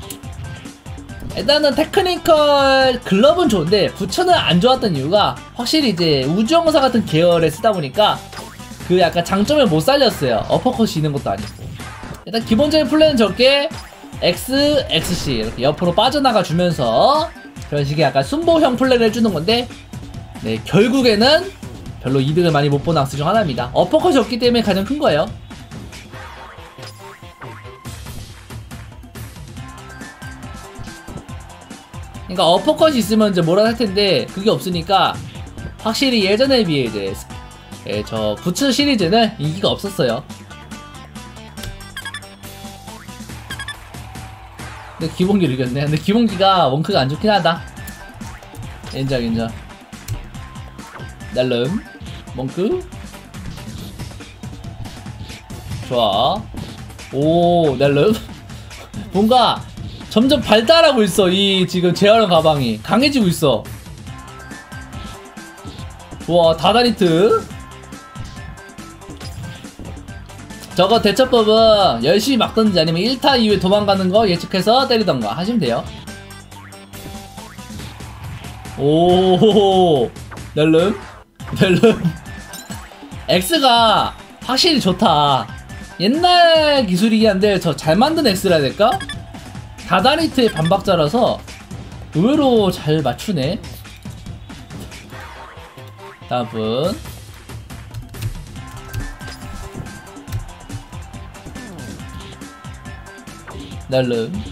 일단은 테크니컬 글러브는 좋은데 부츠는 안 좋았던 이유가 확실히 이제 우주영사 같은 계열에 쓰다 보니까 그 약간 장점을 못 살렸어요. 어퍼컷이 있는 것도 아니고. 일단 기본적인 플레이는 적게 X, XC 이렇게 옆으로 빠져나가 주면서 그런 식의 약간 순보형 플레이를 해주는 건데, 네, 결국에는 별로 이득을 많이 못 보는 악스 중 하나입니다. 어퍼컷이 없기 때문에 가장 큰 거예요. 그러니까 어퍼컷이 있으면 이제 뭐라 할 텐데 그게 없으니까 확실히 예전에 비해 이제 저 부츠 시리즈는 인기가 없었어요. 근데 기본기를 이겼네. 근데 기본기가 원크가 안 좋긴 하다. 인정. 날름 몽크 좋아. 오, 날름. 뭔가 점점 발달하고 있어. 이 지금 재활용 가방이 강해지고 있어. 좋아, 다다니트. 저거 대처법은 열심히 막던지 아니면 1타 이후에 도망가는 거 예측해서 때리던가 하시면 돼요. 오, 날름. X가 확실히 좋다. 옛날 기술이긴 한데 저 잘 만든 X라 해야 될까? 다다리트의 반박자라서 의외로 잘 맞추네. 다음 분. 날름.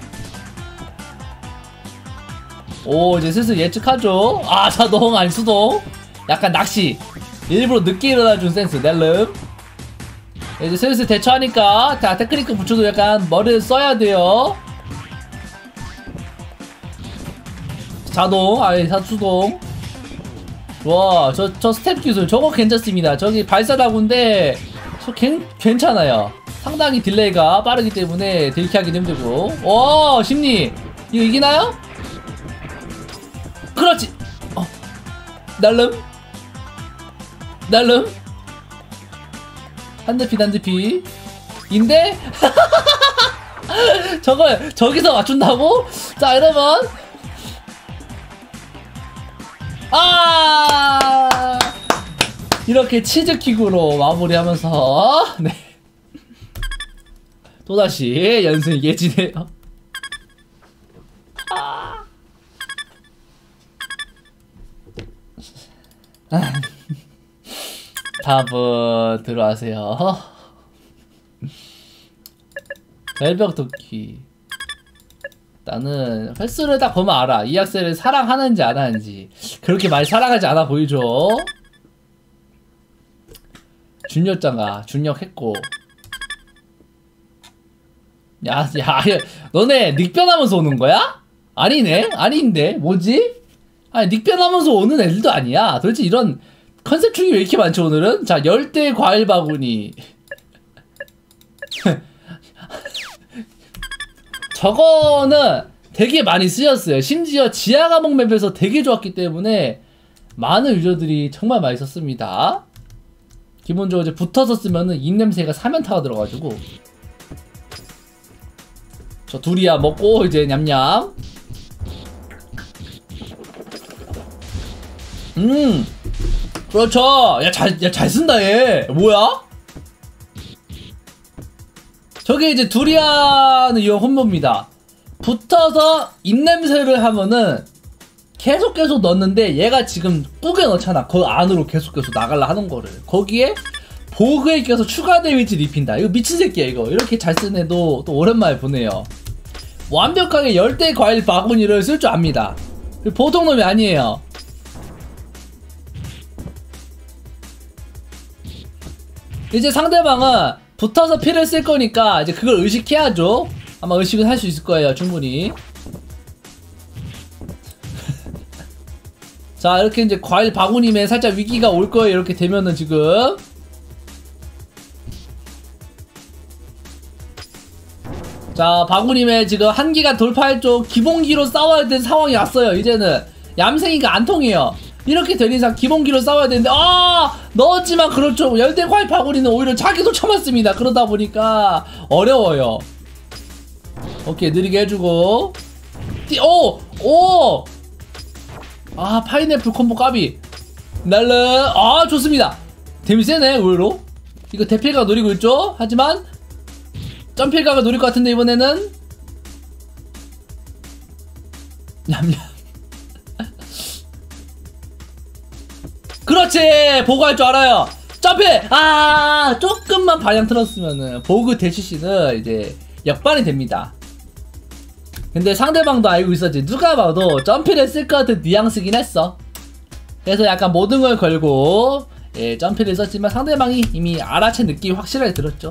오, 이제 슬슬 예측하죠. 아, 자동 아니 수동. 약간 낚시. 일부러 늦게 일어나준 센스. 날름. 이제 슬슬 대처하니까 자, 테크니크 붙여도 약간 머리를 써야 돼요. 자동 아니 수동. 와, 저 스텝 기술 저거 괜찮습니다. 저기 발사다구인데 저 괜찮아요. 상당히 딜레이가 빠르기 때문에 딜키하기도 힘들고. 오, 심리 이거 이기나요? 그렇지. 날름 한대피 인데 저걸 저기서 맞춘다고? 자, 여러분, 이렇게 치즈킥으로 마무리하면서 네, 또다시 연승이 예지네요. 다음은 들어와세요. 별벽 도끼. 나는 횟수를 딱 보면 알아. 이 학생을 사랑하는지 안 하는지. 그렇게 많이 사랑하지 않아 보이죠? 준혁장가 준혁했고. 야, 너네 닉변하면서 오는 거야? 아니네? 아닌데? 뭐지? 아니, 닉변하면서 오는 애들도 아니야. 도대체 이런 컨셉 중이 왜 이렇게 많죠, 오늘은? 자, 열대 과일 바구니. 저거는 되게 많이 쓰였어요. 심지어 지하 감옥 맵에서 되게 좋았기 때문에 많은 유저들이 정말 많이 썼습니다. 기본적으로 이제 붙어서 쓰면은 입냄새가 사면타가 들어가지고. 저 두리야 먹고 이제 냠냠. 그렇죠. 야, 잘 쓴다 얘. 뭐야? 저게 이제 두리안을 이용 콤보입니다. 붙어서 입냄새를 하면은 계속 넣는데 얘가 지금 뿌게 넣잖아. 그 안으로 계속 나갈라 하는 거를. 거기에 보그에 껴서 추가 데미지를 입힌다. 이거 미친 새끼야 이거. 이렇게 잘 쓰는 애도 또 오랜만에 보네요. 완벽하게 열대 과일 바구니를 쓸 줄 압니다. 보통 놈이 아니에요. 이제 상대방은 붙어서 피를 쓸 거니까 이제 그걸 의식해야죠. 아마 의식은 할 수 있을 거예요, 충분히. 자, 이렇게 이제 과일 바구니에 살짝 위기가 올 거예요. 이렇게 되면은 지금. 자, 바구니에 지금 한기가 돌파할 쪽 기본기로 싸워야 되는 상황이 왔어요. 이제는 얌생이가 안 통해요. 이렇게 된 이상 기본기로 싸워야 되는데, 넣었지만 그렇죠. 열대 과일 바구니는 오히려 자기도 쳐맞습니다. 그러다 보니까 어려워요. 오케이, 느리게 해주고. 파인애플 콤보 까비. 날라. 좋습니다. 데미지 세네, 의외로. 이거 대필각 노리고 있죠? 하지만 점필각을 노릴 것 같은데, 이번에는. 냠냠. 그렇지! 보고 할 줄 알아요! 점필! 조금만 방향 틀었으면은, 보그 대치씨는 이제 역반이 됩니다. 근데 상대방도 알고 있었지. 누가 봐도 점필 했을 것 같은 뉘앙스긴 했어. 그래서 약간 모든 걸 걸고, 점필을 썼지만 상대방이 이미 알아챈 느낌이 확실하게 들었죠.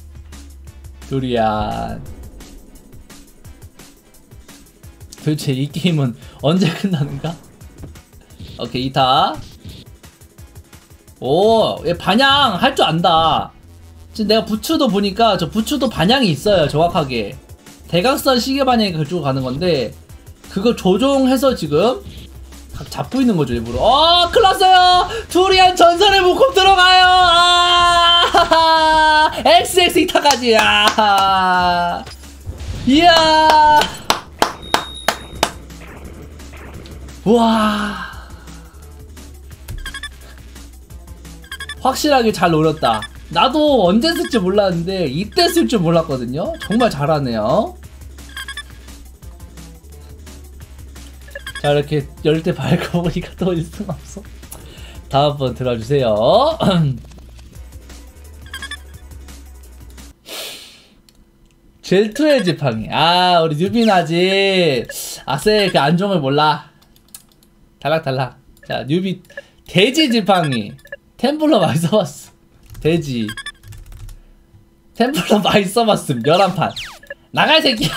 두리안. 도대체 이 게임은 언제 끝나는가? 오케이, 2타. 얘 반향 할 줄 안다. 지금 내가 부츠도 보니까 저 부츠도 반향이 있어요. 정확하게 대각선 시계 반향이 그쪽으로 가는 건데 그거 조종해서 지금 각 잡고 있는 거죠, 일부러. 큰일 났어요. 두리안 전설의 무콤 들어가요. XX 2타까지. 이야. 우와. 확실하게 잘 노렸다. 나도 언제 쓸 줄 몰랐는데 이때 쓸 줄 몰랐거든요. 정말 잘하네요. 자, 이렇게 열 때 밝아보니까 또 1승 없어. 다음 번 들어주세요. 젤투의 지팡이. 아, 우리 뉴빈 아직 악세의 그 안종을 몰라. 탈락. 자, 뉴비 돼지 지팡이. 템블러 많이 써봤어. 돼지 템플러 많이 써봤음. 11판 나갈 새끼야.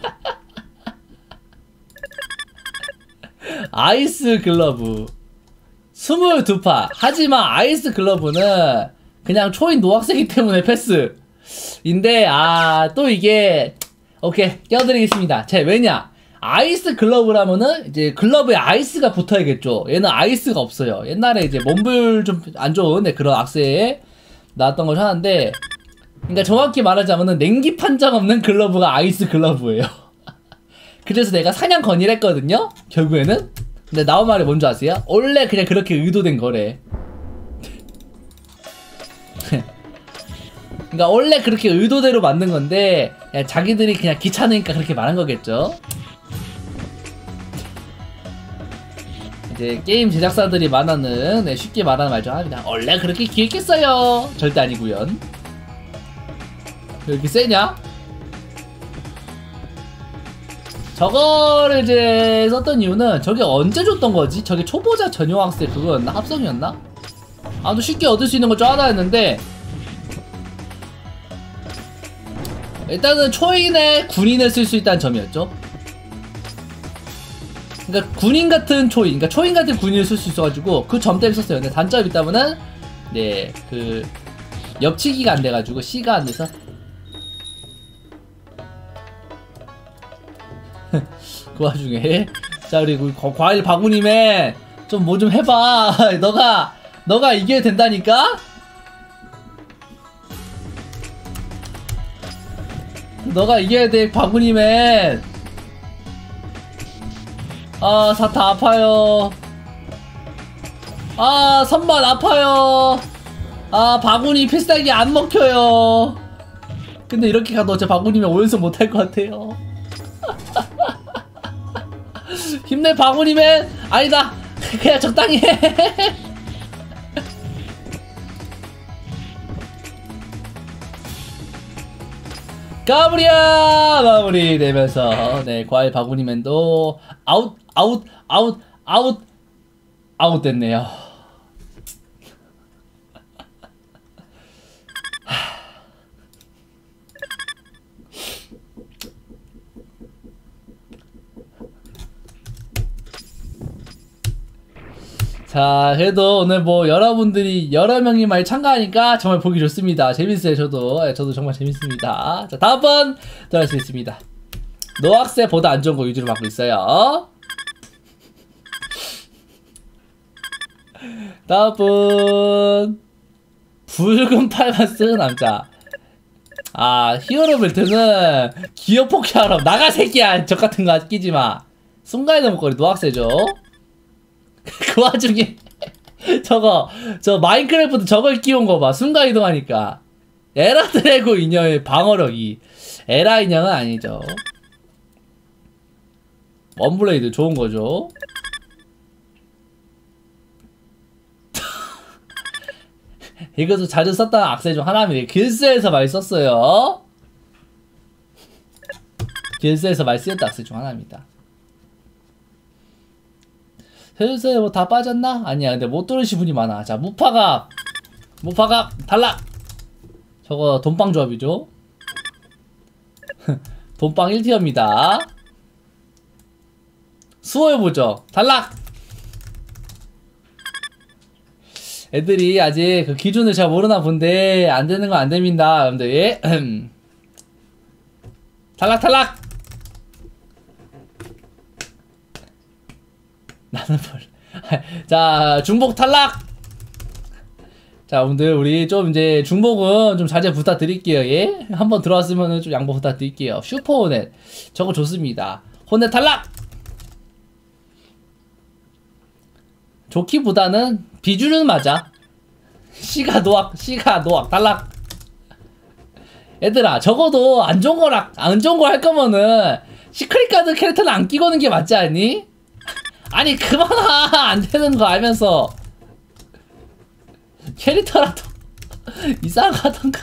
아이스 글러브 22판. 하지만 아이스 글러브는 그냥 초인 노학생이기 때문에 패스인데, 또 이게 오케이 껴드리겠습니다. 왜냐, 아이스 글러브라면은 이제 글러브에 아이스가 붙어야겠죠. 얘는 아이스가 없어요. 옛날에 이제 몸불 좀 안 좋은 그런 악세에 나왔던 걸 하는데, 그러니까 정확히 말하자면은 냉기 판정 없는 글러브가 아이스 글러브예요. 그래서 내가 사냥 건의를 했거든요, 결국에는. 근데 나온 말이 뭔지 아세요? 원래 그냥 그렇게 의도된 거래. 그러니까 원래 그렇게 의도대로 만든 건데, 자기들이 그냥 귀찮으니까 그렇게 말한 거겠죠. 이제 게임 제작사들이 말하는, 쉽게 말하는 말죠. 그냥 원래 그렇게 기획했어요. 절대 아니구요. 왜 이렇게 세냐? 저거를 이제 썼던 이유는, 저게 언제 줬던 거지? 저게 초보자 전용 학세 그거였나? 합성이었나? 아무튼 쉽게 얻을 수 있는 거 좀 하나 했는데, 일단은 초인에 군인을 쓸 수 있다는 점이었죠. 그러니까 군인 같은 초인, 그러니까 초인 같은 군인을 쓸 수 있어가지고 그 점 때문에 썼어요. 근데 단점이 있다면은, 네, 그 엽치기가 안 돼가지고 C가 안 돼서. 그 와중에, 자, 그리고 과일 바구님에 좀 뭐 좀 해봐. 너가 이겨야 된다니까? 너가 이겨야 돼, 바구님에. 사타 아파요. 선반 아파요. 바구니 필살기 안 먹혀요. 근데 이렇게 가도 어차피 바구니면 5연승 못할 것 같아요. 힘내 바구니맨. 아니다, 그냥 적당히 해. 까불이야 마무리 되면서, 네, 과일 바구니맨도 아웃 됐네요. 자, 그래도 오늘 뭐 여러분들이 여러 명이 많이 참가하니까 정말 보기 좋습니다. 재밌어요. 저도 정말 재밌습니다. 자, 다음 번 들어갈 수 있습니다. 노학세보다 안 좋은 거 위주로 받고 있어요. 다음 분, 붉은 팔만 쓰는 남자. 히어로 벨트는 기어 포켓하러 나가 새끼야. 저 같은 거 끼지마. 순간이동 목걸이 노학세죠. 그 와중에 저 마인크래프트 저걸 끼운 거 봐. 순간이동하니까. 에라 드래고 인형의 방어력이. 에라 인형은 아니죠. 원블레이드 좋은 거죠. 이것도 자주 썼던 악세 중 하나입니다. 길스에서 많이 썼어요. 길스에서 많이 쓰였던 악세 중 하나입니다. 세주세 뭐 다 빠졌나? 아니야. 근데 못 들으신 분이 많아. 자, 무파갑 탈락. 저거 돈빵 조합이죠. 돈빵 1티어입니다. 수호해보죠. 탈락. 애들이 아직 그 기준을 잘 모르나 본데, 안 되는 건 안 됩니다. 여러분들, 예? 탈락. 나는 자, 중복 탈락. 자, 여러분들, 우리 좀 이제 중복은 좀 자제 부탁드릴게요. 예? 한번 들어왔으면은 좀 양보 부탁드릴게요. 슈퍼호넷 저거 좋습니다. 호넷 탈락. 좋기보다는 비주는 맞아. C가 노악 탈락. 얘들아 적어도 안 좋은 거 할 거면은 시크릿 카드 캐릭터는 안 끼고 오는 게 맞지 않니? 아니 그만하. 안 되는 거 알면서 캐릭터라도 이상하던가.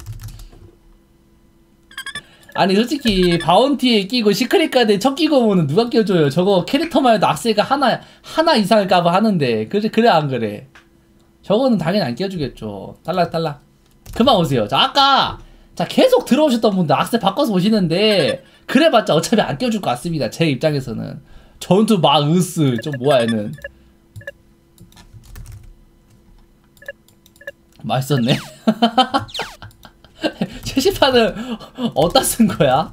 아니 솔직히 바운티에 끼고 시크릿 카드에 첫 끼고 오면은 누가 껴줘요? 저거 캐릭터만 해도 악세가 하나 이상을 까봐 하는데 그래 안 그래? 저거는 당연히 안 껴주겠죠. 탈락. 그만 오세요. 자 아까 계속 들어오셨던 분들 악세 바꿔서 오시는데 그래봤자 어차피 안 껴줄 것 같습니다. 제 입장에서는. 전투 막 으스 좀 뭐야 얘는. 맛있었네. 채시판을 어디다 쓴 거야?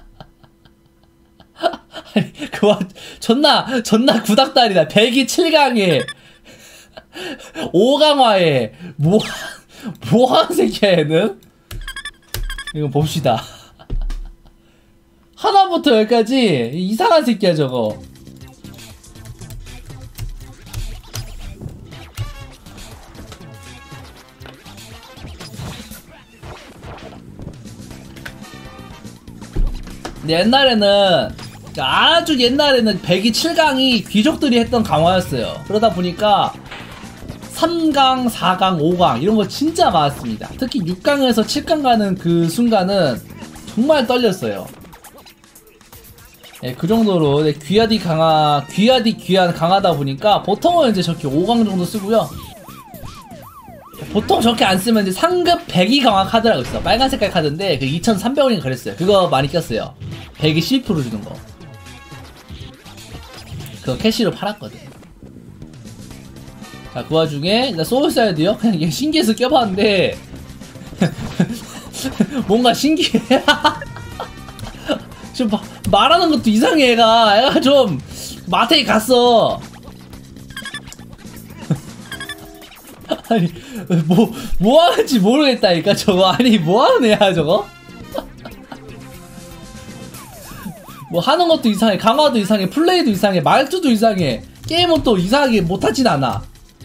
아니 존나 구닥다리다. 107강에 5강화에 뭐하는 새끼야 얘는? 이거 봅시다. 하나부터 여기까지 이상한 새끼야 저거. 근데 아주 옛날에는 107강이 귀족들이 했던 강화였어요. 그러다 보니까 3강, 4강, 5강 이런 거 진짜 많았습니다. 특히 6강에서 7강 가는 그 순간은 정말 떨렸어요. 예, 그 정도로 귀하디 귀한 강하다 보니까 보통은 이제 저렇게 5강 정도 쓰고요. 보통 저렇게 안 쓰면 이제 상급 102 강화 카드라고 있어. 빨간 색깔 카드인데 그 2,300원인가 그랬어요. 그거 많이 꼈어요. 100이 12% 주는 거. 그거 캐시로 팔았거든. 자, 그 와중에 나 소울사이드요? 그냥 얘 신기해서 껴봤는데 뭔가 신기해. 좀 말하는 것도 이상해. 애가 좀 마트에 갔어. 아니 뭐 하는지 모르겠다니까 저거. 아니 뭐 하는 애야 저거? 뭐 하는 것도 이상해. 강화도 이상해. 플레이도 이상해. 말투도 이상해. 게임은 또 이상하게 못하진 않아.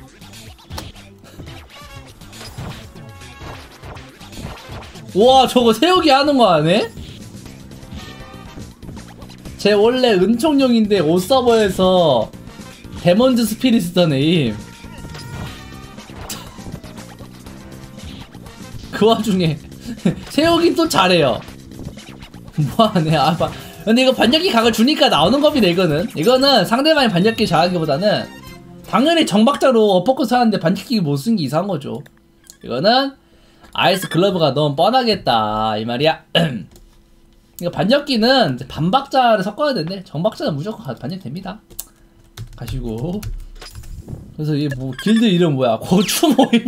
와 저거 세우기 하는 거 아네? 쟤 원래 은총용인데 옷서버에서 데몬즈 스피릿 쓰던 애임. 그 와중에 세우긴 또 잘해요. 뭐하네. 근데 이거 반격기 각을 주니까 나오는 겁니다. 이거는 상대방이 반격기 잘하기보다는 당연히 정박자로 어퍼컷 하는데 반격기 못 쓴 게 이상한 거죠. 이거는 아이스 글러브가 너무 뻔하겠다 이 말이야. 이거 반격기는 반박자를 섞어야 되는데 정박자는 무조건 반격됩니다. 가시고. 그래서 이게 뭐 길드 이름 뭐야? 고추 모임.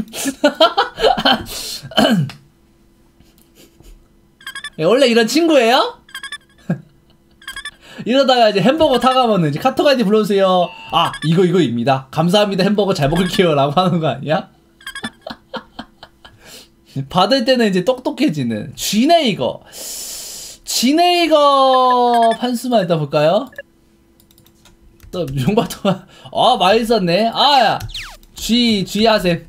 원래 이런 친구예요? 이러다가 이제 햄버거 타가면은 이제 카톡 아이디 불러주세요. 아 이거입니다. 감사합니다. 햄버거 잘 먹을게요 라고 하는 거 아니야? 받을 때는 이제 똑똑해지는 쥐네이거 판수만 일단 볼까요? 또 용바토만 많이 썼네. 야 쥐 하셈.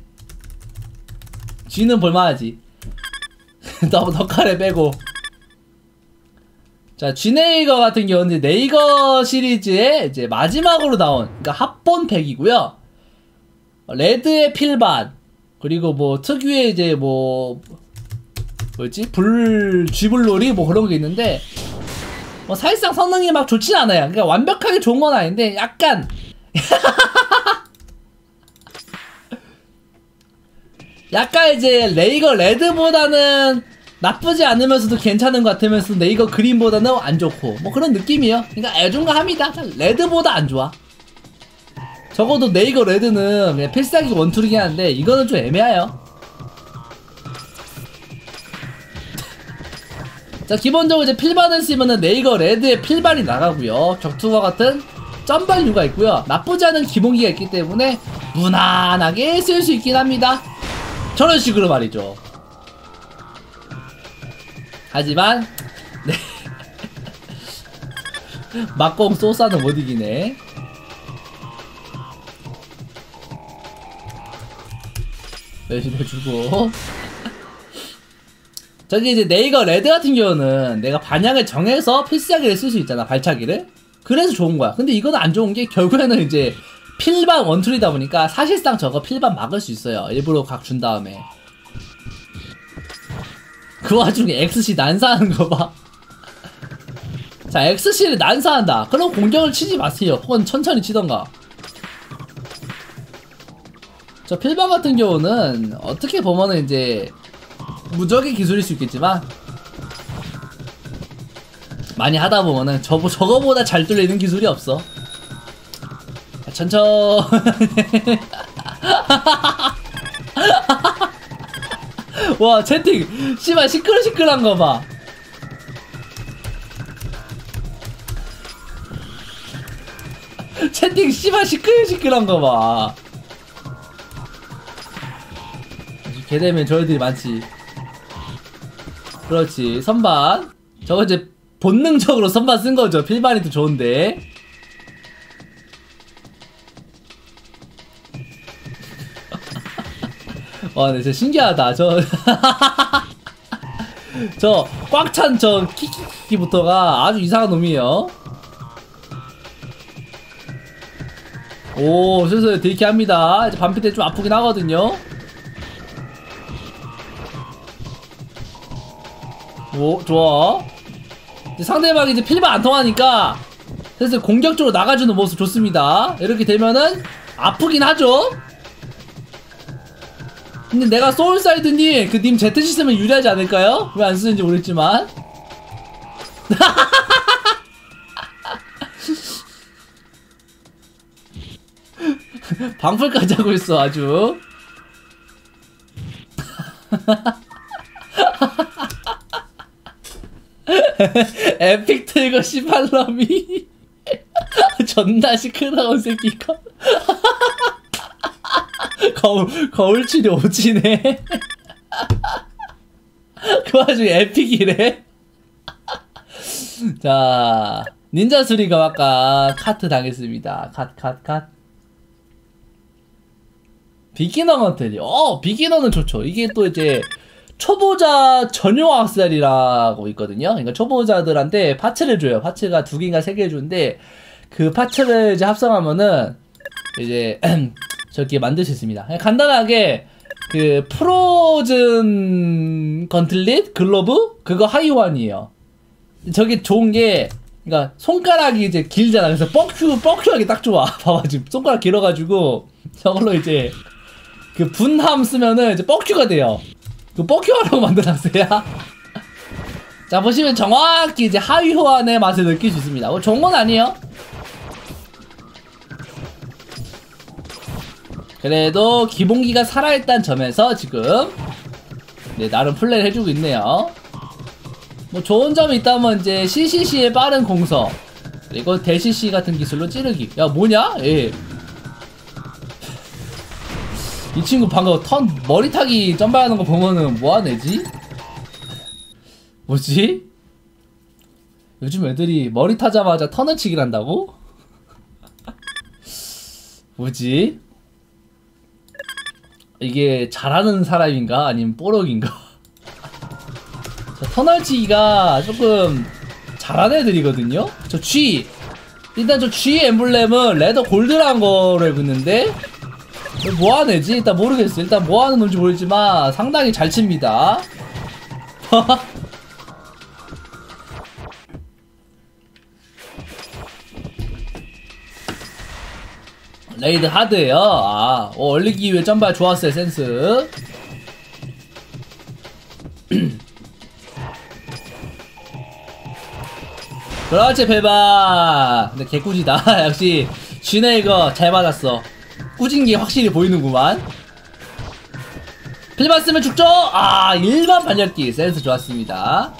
쥐는 볼만하지. 너 칼에 빼고. 자, 쥐네이거 같은 경우는 네이거 시리즈의 이제 마지막으로 나온, 그러니까 합본팩이고요. 레드의 필반, 그리고 뭐 특유의 이제 뭐였지? 쥐불놀이 뭐 그런 게 있는데, 뭐 사실상 성능이 막 좋진 않아요. 그러니까 완벽하게 좋은 건 아닌데 약간 약간 이제 네이거 레드보다는 나쁘지 않으면서도 괜찮은 것 같으면서 네이거 그린보다는 안 좋고 뭐 그런 느낌이에요. 그러니까 애중가합니다. 레드보다 안 좋아. 적어도 네이거 레드는 그냥 필살기 원툴이긴 한데 이거는 좀 애매해요. 자, 기본적으로 이제 필반을 쓰면은 네이거 레드의 필반이 나가고요. 격투와 같은 점발류가 있고요. 나쁘지 않은 기본기가 있기 때문에 무난하게 쓸 수 있긴 합니다. 저런 식으로 말이죠. 하지만 네. 막공 소사는 못 이기네. 열심히 해주고. 저기 이제 네이거 레드 같은 경우는 내가 반향을 정해서 필살기를 쓸 수 있잖아, 발차기를. 그래서 좋은 거야. 근데 이거는 안 좋은 게 결국에는 이제 필반 원툴이다 보니까 사실상 저거 필반 막을 수 있어요. 일부러 각 준 다음에. 그 와중에 XC 난사하는 거 봐. 자, XC를 난사한다. 그럼 공격을 치지 마세요. 혹은 천천히 치던가. 저 필반 같은 경우는 어떻게 보면은 이제 무적의 기술일 수 있겠지만 많이 하다 보면은 저거보다 잘 뚫리는 기술이 없어. 천천히. 와, 채팅 씨발 시끌시끌한 거 봐. 채팅 씨발 시끌시끌한 거 봐. 개 되면 저희들이 많지. 그렇지. 선반 저거 이제 본능적으로 선반 쓴 거죠. 필반이 더 좋은데. 와, 근데 진짜 신기하다. 저 꽉 찬 저 키키키부터가 아주 이상한 놈이에요. 오, 슬슬 딜키 합니다. 이제 반피 때 좀 아프긴 하거든요. 오, 좋아. 이제 상대방이 이제 필반 안 통하니까 슬슬 공격적으로 나가주는 모습 좋습니다. 이렇게 되면은 아프긴 하죠. 근데 내가 소울사이드님, 그 님 ZC 쓰면 유리하지 않을까요? 왜 안 쓰는지 모르겠지만. 방풀까지 하고 있어, 아주. 에픽 틀고 씨발놈이. 존나 시끄러운 새끼가. 거울치료 오지네. 그 와중에 에픽이래. 자, 닌자 수리가 아까 카트 당했습니다. 컷. 비기너 헌트리. 비기너는 좋죠. 이게 또 이제 초보자 전용 악세사리라고 있거든요. 그러니까 초보자들한테 파츠를 줘요. 파츠가 2개인가 3개 주는데 그 파츠를 이제 합성하면은 이제 저렇게 만들 수 있습니다. 간단하게 그 프로즌 건틀릿 글러브 그거 하이원이에요. 저게 좋은 게 그러니까 손가락이 이제 길잖아. 그래서 뻑큐하기 딱 좋아. 봐봐, 지금 손가락 길어가지고 저걸로 이제 그 분함 쓰면은 이제 뻑큐가 돼요. 그 뻑큐하라고 만들었어요. 자, 보시면 정확히 이제 하위 호환의 맛을 느낄 수 있습니다. 좋은 건 아니에요. 그래도 기본기가 살아있다는 점에서 지금 네, 나름 플레이를 해주고 있네요. 뭐 좋은 점이 있다면 이제 CCC의 빠른 공서, 그리고 대CC 같은 기술로 찌르기. 야, 뭐냐? 예. 이 친구 방금 머리 타기 점프하는 거 보면은 뭐하네지? 뭐지? 요즘 애들이 머리 타자마자 턴을 치기를 한다고? 뭐지? 이게 잘하는 사람인가? 아니면 뽀록인가? 터널치기가 조금 잘하는 애들이거든요? 저 G! 일단 저 G 엠블렘은 레더 골드라는 거로 알고 있는데 뭐하는 애지? 일단 모르겠어. 일단 뭐하는 놈인지 모르겠지만 상당히 잘 칩니다. 레이드 하드에요. 얼리기 위해 점발 좋았어요. 센스. 그렇지, 벨바. 근데 개꾸지다. 역시 쥐네 이거 잘 맞았어. 꾸진게 확실히 보이는구만. 필만 쓰면 죽죠? 일반 반열기 센스 좋았습니다.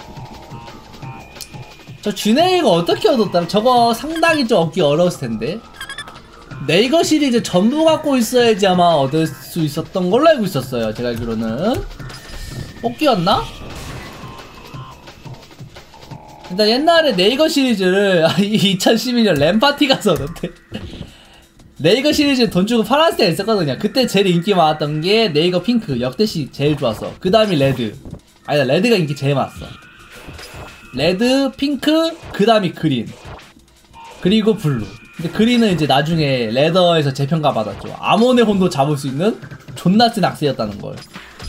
저 쥐네 이거 어떻게 얻었다? 저거 상당히 좀 얻기 어려웠을텐데. 네이거 시리즈 전부 갖고 있어야지 아마 얻을 수 있었던 걸로 알고 있었어요. 제가 알기로는. 뽑기였나? 일단 옛날에 네이거 시리즈를 2012년 램파티 가서 얻었대. 네이거 시리즈 돈 주고 팔았을 때 있었거든요. 그때 제일 인기 많았던 게 네이거 핑크 역대시 제일 좋았어. 그 다음이 레드. 아니다, 레드가 인기 제일 많았어. 레드, 핑크, 그 다음이 그린, 그리고 블루. 근데 그린은 이제 나중에 레더에서 재평가 받았죠. 아몬의 혼도 잡을 수 있는 존나 센 악세였다는 걸.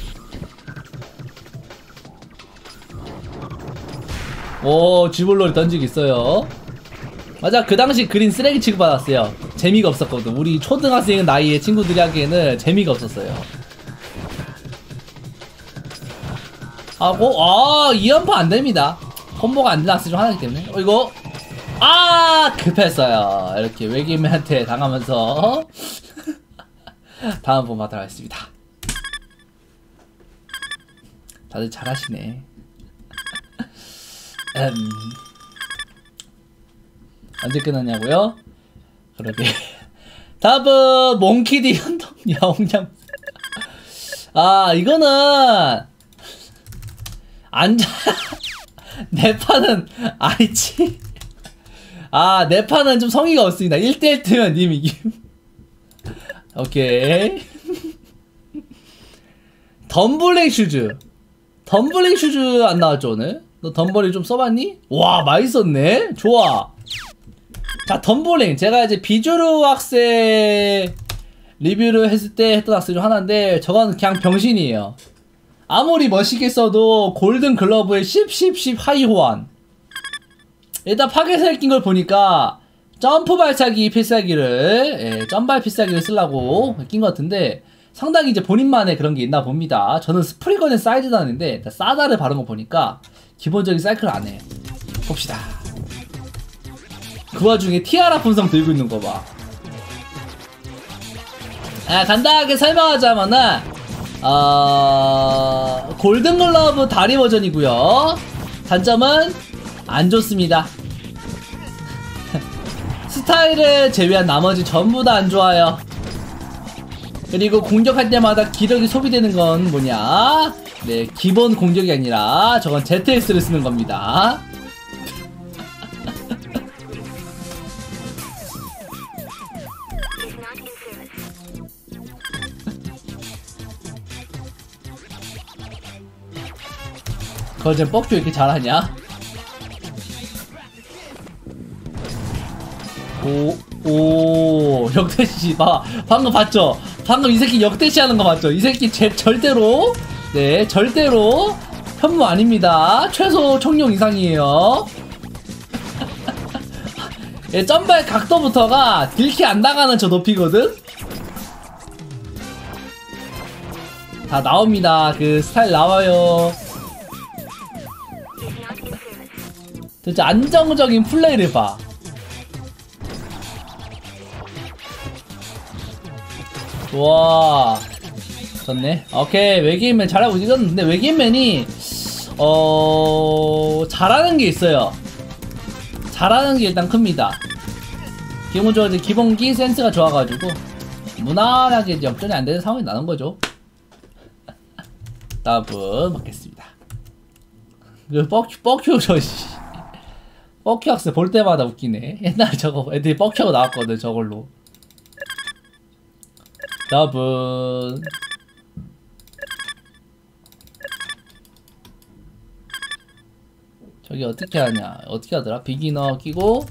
오, 쥐볼로를 던지기 있어요. 맞아, 그 당시 그린 쓰레기 취급받았어요. 재미가 없었거든. 우리 초등학생 나이의 친구들이 하기에는 재미가 없었어요. 하고, 2연파 안됩니다. 콤보가 안 나왔을 중 하나이기 때문에. 이거, 급했어요. 이렇게 외계인한테 당하면서. 다음 번 받도록 하겠습니다. 다들 잘하시네. 언제 끝났냐고요? 그러게. 다음은 몽키디 현동 야옹냥. 이거는 내 판은 아니지. 내 판은 좀 성의가 없습니다. 1대1 뜨면 님 이김. 오케이. 덤블링 슈즈. 덤블링 슈즈 안 나왔죠 오늘? 너 덤블링 좀 써봤니? 와, 많이 썼네. 좋아. 자, 덤블링. 제가 이제 비주류 학생 리뷰를 했을 때 했던 학생 중 하나인데, 저건 그냥 병신이에요. 아무리 멋있게 써도 골든 글러브에 10 하이 호환. 일단 파괴살 낀 걸 보니까 점프 발차기 필살기를, 점발 필살기를 쓰려고 낀 것 같은데, 상당히 이제 본인만의 그런 게 있나 봅니다. 저는 스프리건의 사이드 다는데 사다를 바른 거 보니까 기본적인 사이클을 안 해. 봅시다. 그 와중에 티아라 분성 들고 있는 거 봐. 간단하게 설명하자면은 골든글러브 다리 버전이고요. 단점은 안 좋습니다. 스타일을 제외한 나머지 전부 다 안 좋아요. 그리고 공격할 때마다 기력이 소비되는 건 뭐냐? 네, 기본 공격이 아니라 저건 ZS를 쓰는 겁니다. 거제 뻑큐 이렇게 잘하냐? 오, 역대시 봐. 방금 봤죠? 방금 이 새끼 역대시 하는 거 봤죠? 이 새끼 절대로, 네, 절대로 현무 아닙니다. 최소 청룡 이상이에요. 예, 점발 각도부터가 딜키 안 나가는 저 높이거든? 다 나옵니다. 그 스타일 나와요. 진짜 안정적인 플레이를 봐. 와, 좋네. 오케이, 외계인맨 잘하고 이건 근데 외계인맨이 잘하는 게 있어요. 잘하는 게 일단 큽니다. 기본적으로 기본기 센스가 좋아가지고 무난하게 역전이 안 되는 상황이 나는 거죠. 다음 먹겠습니다. 그 뻑큐 저씨. 뻑큐 학생 볼 때마다 웃기네. 옛날에 저거 애들이 뻑큐하고 나왔거든 저걸로. 다음 저기 어떻게 하냐? 어떻게 하더라? 비기너 끼고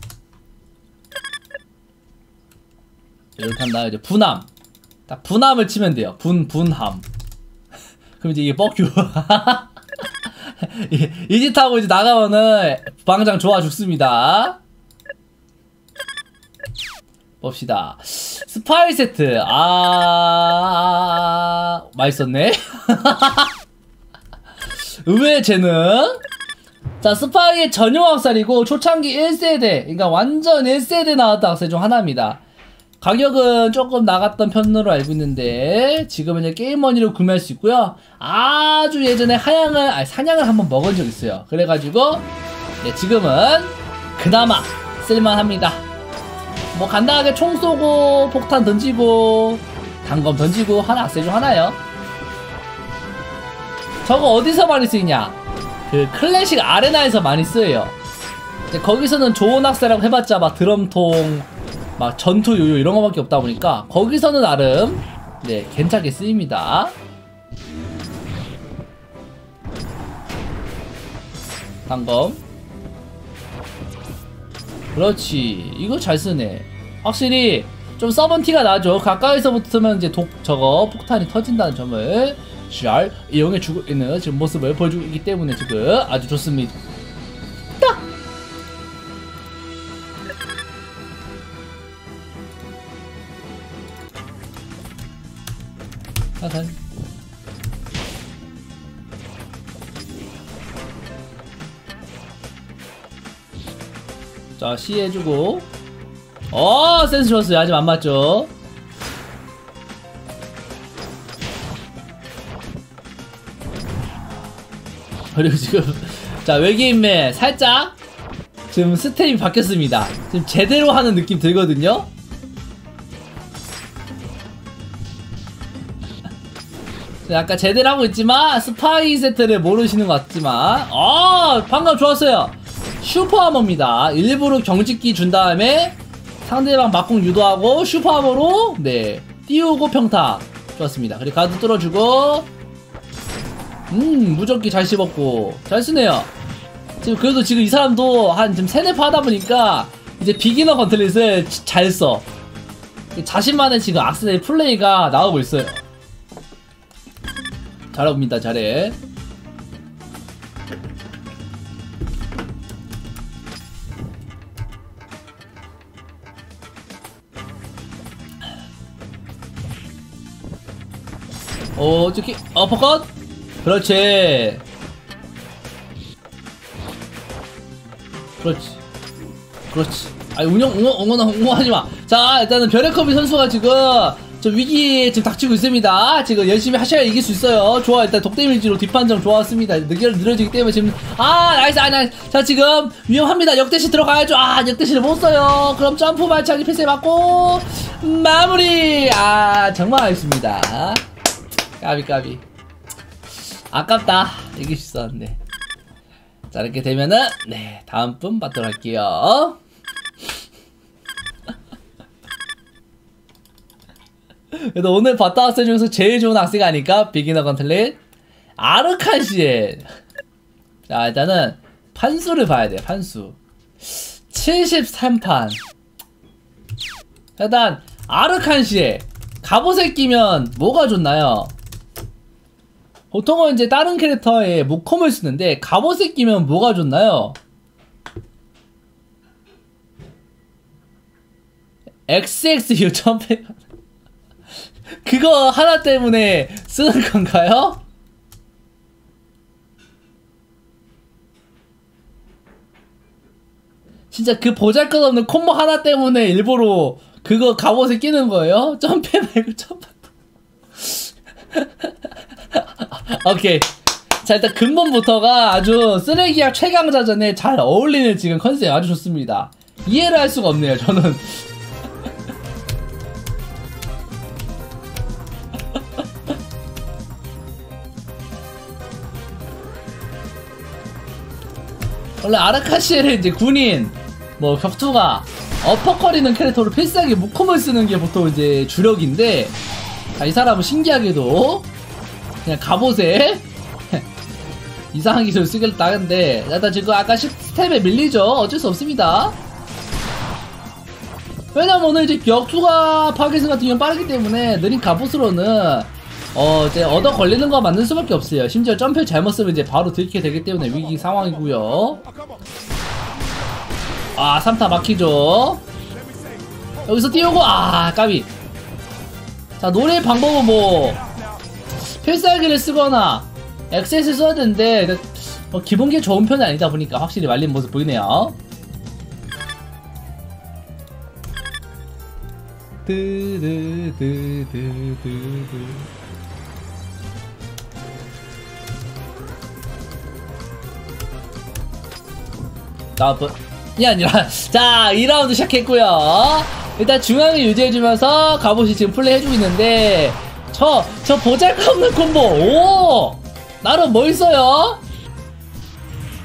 이렇게 한 다음에 이제 분함. 딱 분함을 치면 돼요. 분함. 그럼 이제 이게 뻑큐. 이 짓 하고 이제 나가면은 방장 좋아 죽습니다. 봅시다. 스파이 세트. 맛있었네. 의외의 재능. 자, 스파이의 전용 학살이고 초창기 1세대, 그러니까 완전 1세대 나왔던 학살 중 하나입니다. 가격은 조금 나갔던 편으로 알고 있는데 지금은 이제 게임머니로 구매할 수 있고요. 아주 예전에 사냥을 한번 먹은 적 있어요. 그래가지고 네, 지금은 그나마 쓸만합니다. 뭐 간단하게 총 쏘고 폭탄 던지고 단검 던지고 하나 악세 중 하나요. 저거 어디서 많이 쓰이냐? 그 클래식 아레나에서 많이 쓰여요. 이제 거기서는 좋은 악세라고 해봤자 막 드럼통 막 전투 요요 이런 거밖에 없다 보니까 거기서는 나름 네 괜찮게 쓰입니다. 단검. 그렇지. 이거 잘 쓰네. 확실히 좀 써본 티가 나죠. 가까이서 붙으면 이제 저거 폭탄이 터진다는 점을 잘 이용해주고 있는 지금 모습을 보여주고 있기 때문에 지금 아주 좋습니다. 사살. 자, C 해주고. 센스 좋았어요. 아직 안 맞죠? 그리고 지금, 자, 외계인맨 살짝 지금 스텝이 바뀌었습니다. 지금 제대로 하는 느낌 들거든요? 약간 제대로 하고 있지만 스파이 세트를 모르시는 것 같지만 방금 좋았어요. 슈퍼하머입니다. 일부러 경직기 준 다음에 상대방 막공 유도하고 슈퍼하머로 네 띄우고 평타 좋았습니다. 그리고 가드 뚫어주고 무적기 잘 씹었고 잘 쓰네요. 지금 그래도 지금 이 사람도 한 지금 3, 4파 하다 보니까 이제 비기너 건틀릿을 잘 써. 자신만의 지금 악세의 플레이가 나오고 있어요. 잘합니다. 잘해. 저기 어퍼컷. 그렇지. 그렇지. 아니 응원하지마. 자, 일단은 별의컵이 선수가 지금 좀 위기에 지금 닥치고 있습니다. 지금 열심히 하셔야 이길 수 있어요. 좋아. 일단 독데미지로 뒷판정 좋았습니다. 느려지기 때문에 지금 나이스. 자, 지금 위험합니다. 역대시 들어가야죠. 역대시를 못 써요. 그럼 점프 발차기 패스에 맞고 마무리. 정말 아쉽습니다. 까비. 아깝다. 이길 수 있었는데. 자, 이렇게 되면은 네 다음 분 받도록 할게요. 그래도 오늘 봤다 학생 중에서 제일 좋은 학생 아닐까? 비기너 건틀릿 아르칸시엘. 자, 일단은 판수를 봐야 돼요. 판수 73판. 일단 아르칸시엘 갑옷에 끼면 뭐가 좋나요? 보통은 이제 다른 캐릭터에 무콤을 쓰는데 갑옷에 끼면 뭐가 좋나요? XXU 점프. 그거 하나 때문에 쓰는 건가요? 진짜 그 보잘것없는 콤보 하나 때문에 일부러 그거 갑옷에 끼는 거예요? 점프 말고 점프. 오케이. 자, 일단 근본부터가 아주 쓰레기약 최강자전에 잘 어울리는 지금 컨셉 아주 좋습니다. 이해를 할 수가 없네요, 저는. 원래 아르카시엘은 이제 군인, 뭐 격투가, 어퍼거리는 캐릭터로 필살기 무콤을 쓰는 게 보통 이제 주력인데, 이 사람은 신기하게도 그냥 갑옷에 이상한 기술 쓰겠다 하는데, 일단 지금 아까 스텝에 밀리죠. 어쩔 수 없습니다. 왜냐면 오늘 이제 격투가 파괴승 같은 경우는 빠르기 때문에 느린 갑옷으로는 이제 얻어 걸리는 거 만들 수밖에 없어요. 심지어 점프 잘못 쓰면 이제 바로 들키게 되기 때문에 위기 상황이고요. 3타 막히죠. 여기서 띄우고 까비. 자, 노래 방법은 뭐 필살기를 쓰거나 엑셋을 써야 되는데 기본기 좋은 편이 아니다 보니까 확실히 말린 모습 보이네요. 이 아니라 자, 2라운드 시작했고요. 일단 중앙을 유지해주면서 갑옷이 지금 플레이 해주고 있는데 저 보잘것없는 콤보. 오, 나름 멋있어요.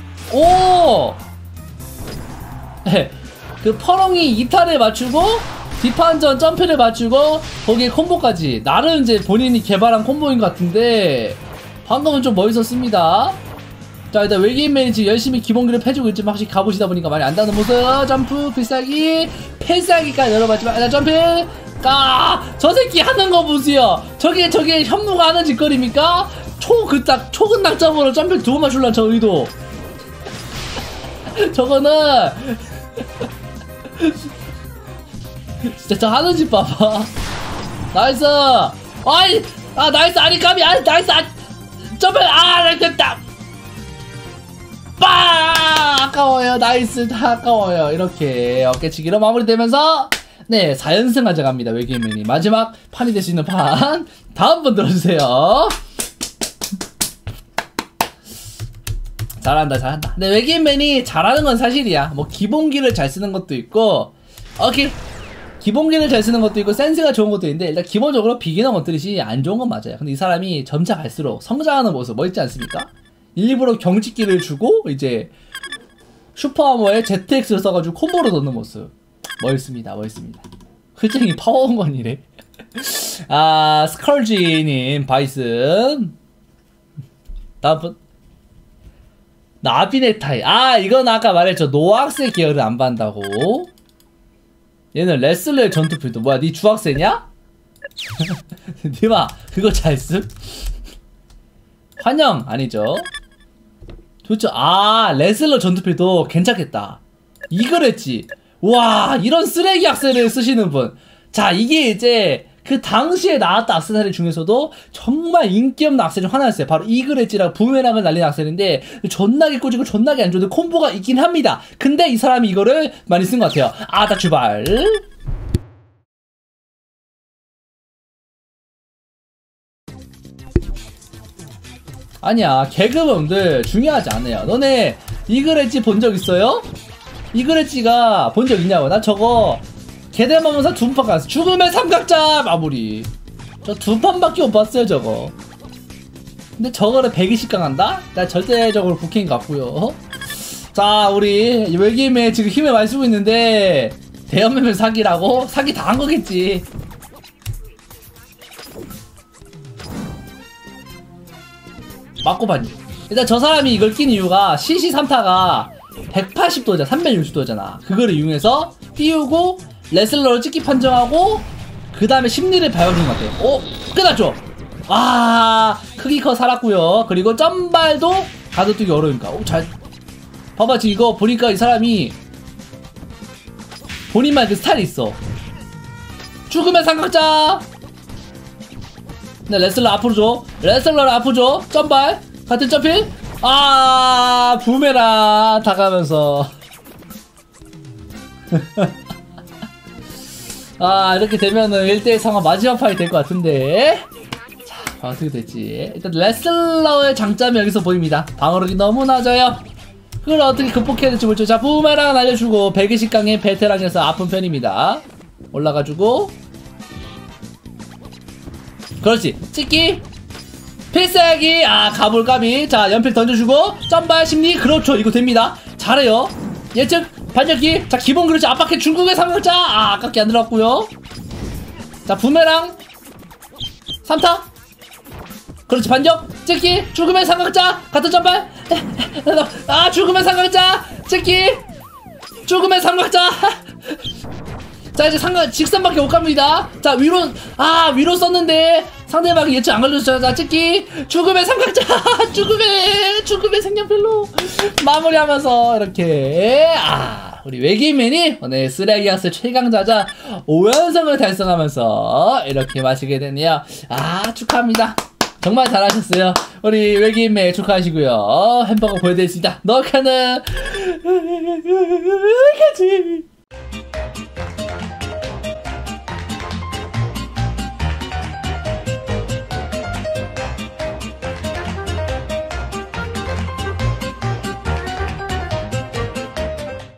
오, 그 퍼렁이 2타를 맞추고 뒷판전 점프를 맞추고 거기에 콤보까지. 나름 이제 본인이 개발한 콤보인 것 같은데 방금은 좀 멋있었습니다. 자, 일단 외계인맨이 지금 열심히 기본기를 패주고 있지만 확실히 가보시다 보니까 많이 안 닿는 모습. 점프, 필살기, 패살기까지 열어봤지만 일단 점프. 저 새끼 하는 거 보세요. 저게 현무가 하는 짓거리입니까? 초근낙점으로 점프 2번 맞출란 저 의도. 저거는 진짜 저 하는 짓 봐봐. 나이스. 나이스. 아니 까비. 나이스. 점프. 됐다. 아까워요. 나이스. 아까워요. 이렇게 어깨치기로 마무리되면서 네 4연승 가져갑니다. 외계인맨이 마지막 판이 될 수 있는 판. 다음 분 들어주세요. 잘한다. 근데 외계인맨이 잘하는 건 사실이야. 뭐 기본기를 잘 쓰는 것도 있고, 오케이, 기본기를 잘 쓰는 것도 있고 센스가 좋은 것도 있는데 일단 기본적으로 비기너 건드리시 안 좋은 건 맞아요. 근데 이 사람이 점차 갈수록 성장하는 모습 멋있지 않습니까? 일부러 경직기를 주고 이제 슈퍼하머에 ZX를 써가지고 콤보로 넣는 모습 멋있습니다. 글쟁이 파워원건이래. 스컬지님 바이슨. 다음 분 나비네타이. 이건 아까 말했죠. 노학생 계열을 안 반다고. 얘는 레슬러의 전투필드. 뭐야, 니 주학생이야? 니마 그거 잘 쓴? 환영 아니죠. 좋죠. 레슬러 전투필도 괜찮겠다. 이걸 했지. 와, 이런 쓰레기 악세를 쓰시는 분. 자, 이게 이제 그 당시에 나왔던 악세사리 중에서도 정말 인기 없는 악세 중 하나였어요. 바로 이글엣지라고 부메랑을 날린 악세인데 존나게 꼬지고 존나게 안 좋은 콤보가 있긴 합니다. 근데 이 사람이 이거를 많이 쓴 것 같아요. 다 출발. 아니야, 개그범들 중요하지 않아요. 너네 이글엣지 본 적 있어요? 이글엣지가 본 적 있냐고. 나 저거 개대마문사 두 판 갔어. 죽음의 삼각자 마무리. 저 두 판밖에 못 봤어요 저거. 근데 저거를 120강 한다? 나 절대적으로 국회인 같고요. 자, 우리 외계인에 지금 힘을 많이 쓰고 있는데 대연매매 사기라고? 사기 다 한 거겠지. 맞고 봤니? 일단 저 사람이 이걸 낀 이유가 CC 3타가 180도잖아 360도잖아 그거를 이용해서 띄우고 레슬러를 찍기 판정하고 그 다음에 심리를 밟아주는 것 같아요. 끝났죠? 크기 커 살았고요. 그리고 점발도 가둬두기 어려우니까 잘 봐봐. 지금 이거 보니까 이 사람이 본인만 그 스타일이 있어. 죽음의 삼각자. 네, 레슬러 앞으로 줘. 레슬러를 앞으로 줘. 점발 같은 점필. 부메랑 다 가면서 이렇게 되면은 1대1 상황 마지막 판이 될 것 같은데. 자, 어떻게 됐지? 일단 레슬러의 장점이 여기서 보입니다. 방어력이 너무 낮아요. 그걸 어떻게 극복해야 될지 모르죠. 자, 부메랑 날려주고 120강의 베테랑에서 아픈 편입니다. 올라가지고 그렇지. 찍기 필살기. 가불까비. 자, 연필 던져주고 점발 심리. 그렇죠. 이거 됩니다. 잘해요. 예측 반격기. 자, 기본 그렇지. 압박해 중국의 삼각자. 아깝게 안 들어갔고요. 자, 부메랑 3타. 그렇지. 반격 찍기. 죽음의 삼각자. 같은 점발. 죽음의 삼각자. 찍기. 죽음의 삼각자. 자, 이제 직선밖에 못 갑니다. 자, 위로 썼는데 상대방이 예측 안 걸려줬죠. 자, 찍기. 죽음의 삼각자. 죽음의 색연필로 마무리하면서 이렇게 우리 외계인맨이 오늘 쓰레기 학생 최강자자 5연승을 달성하면서 이렇게 마시게 되네요. 축하합니다. 정말 잘하셨어요. 우리 외계인맨 축하하시고요. 햄버거 보여드리겠습니다. 너카는 같이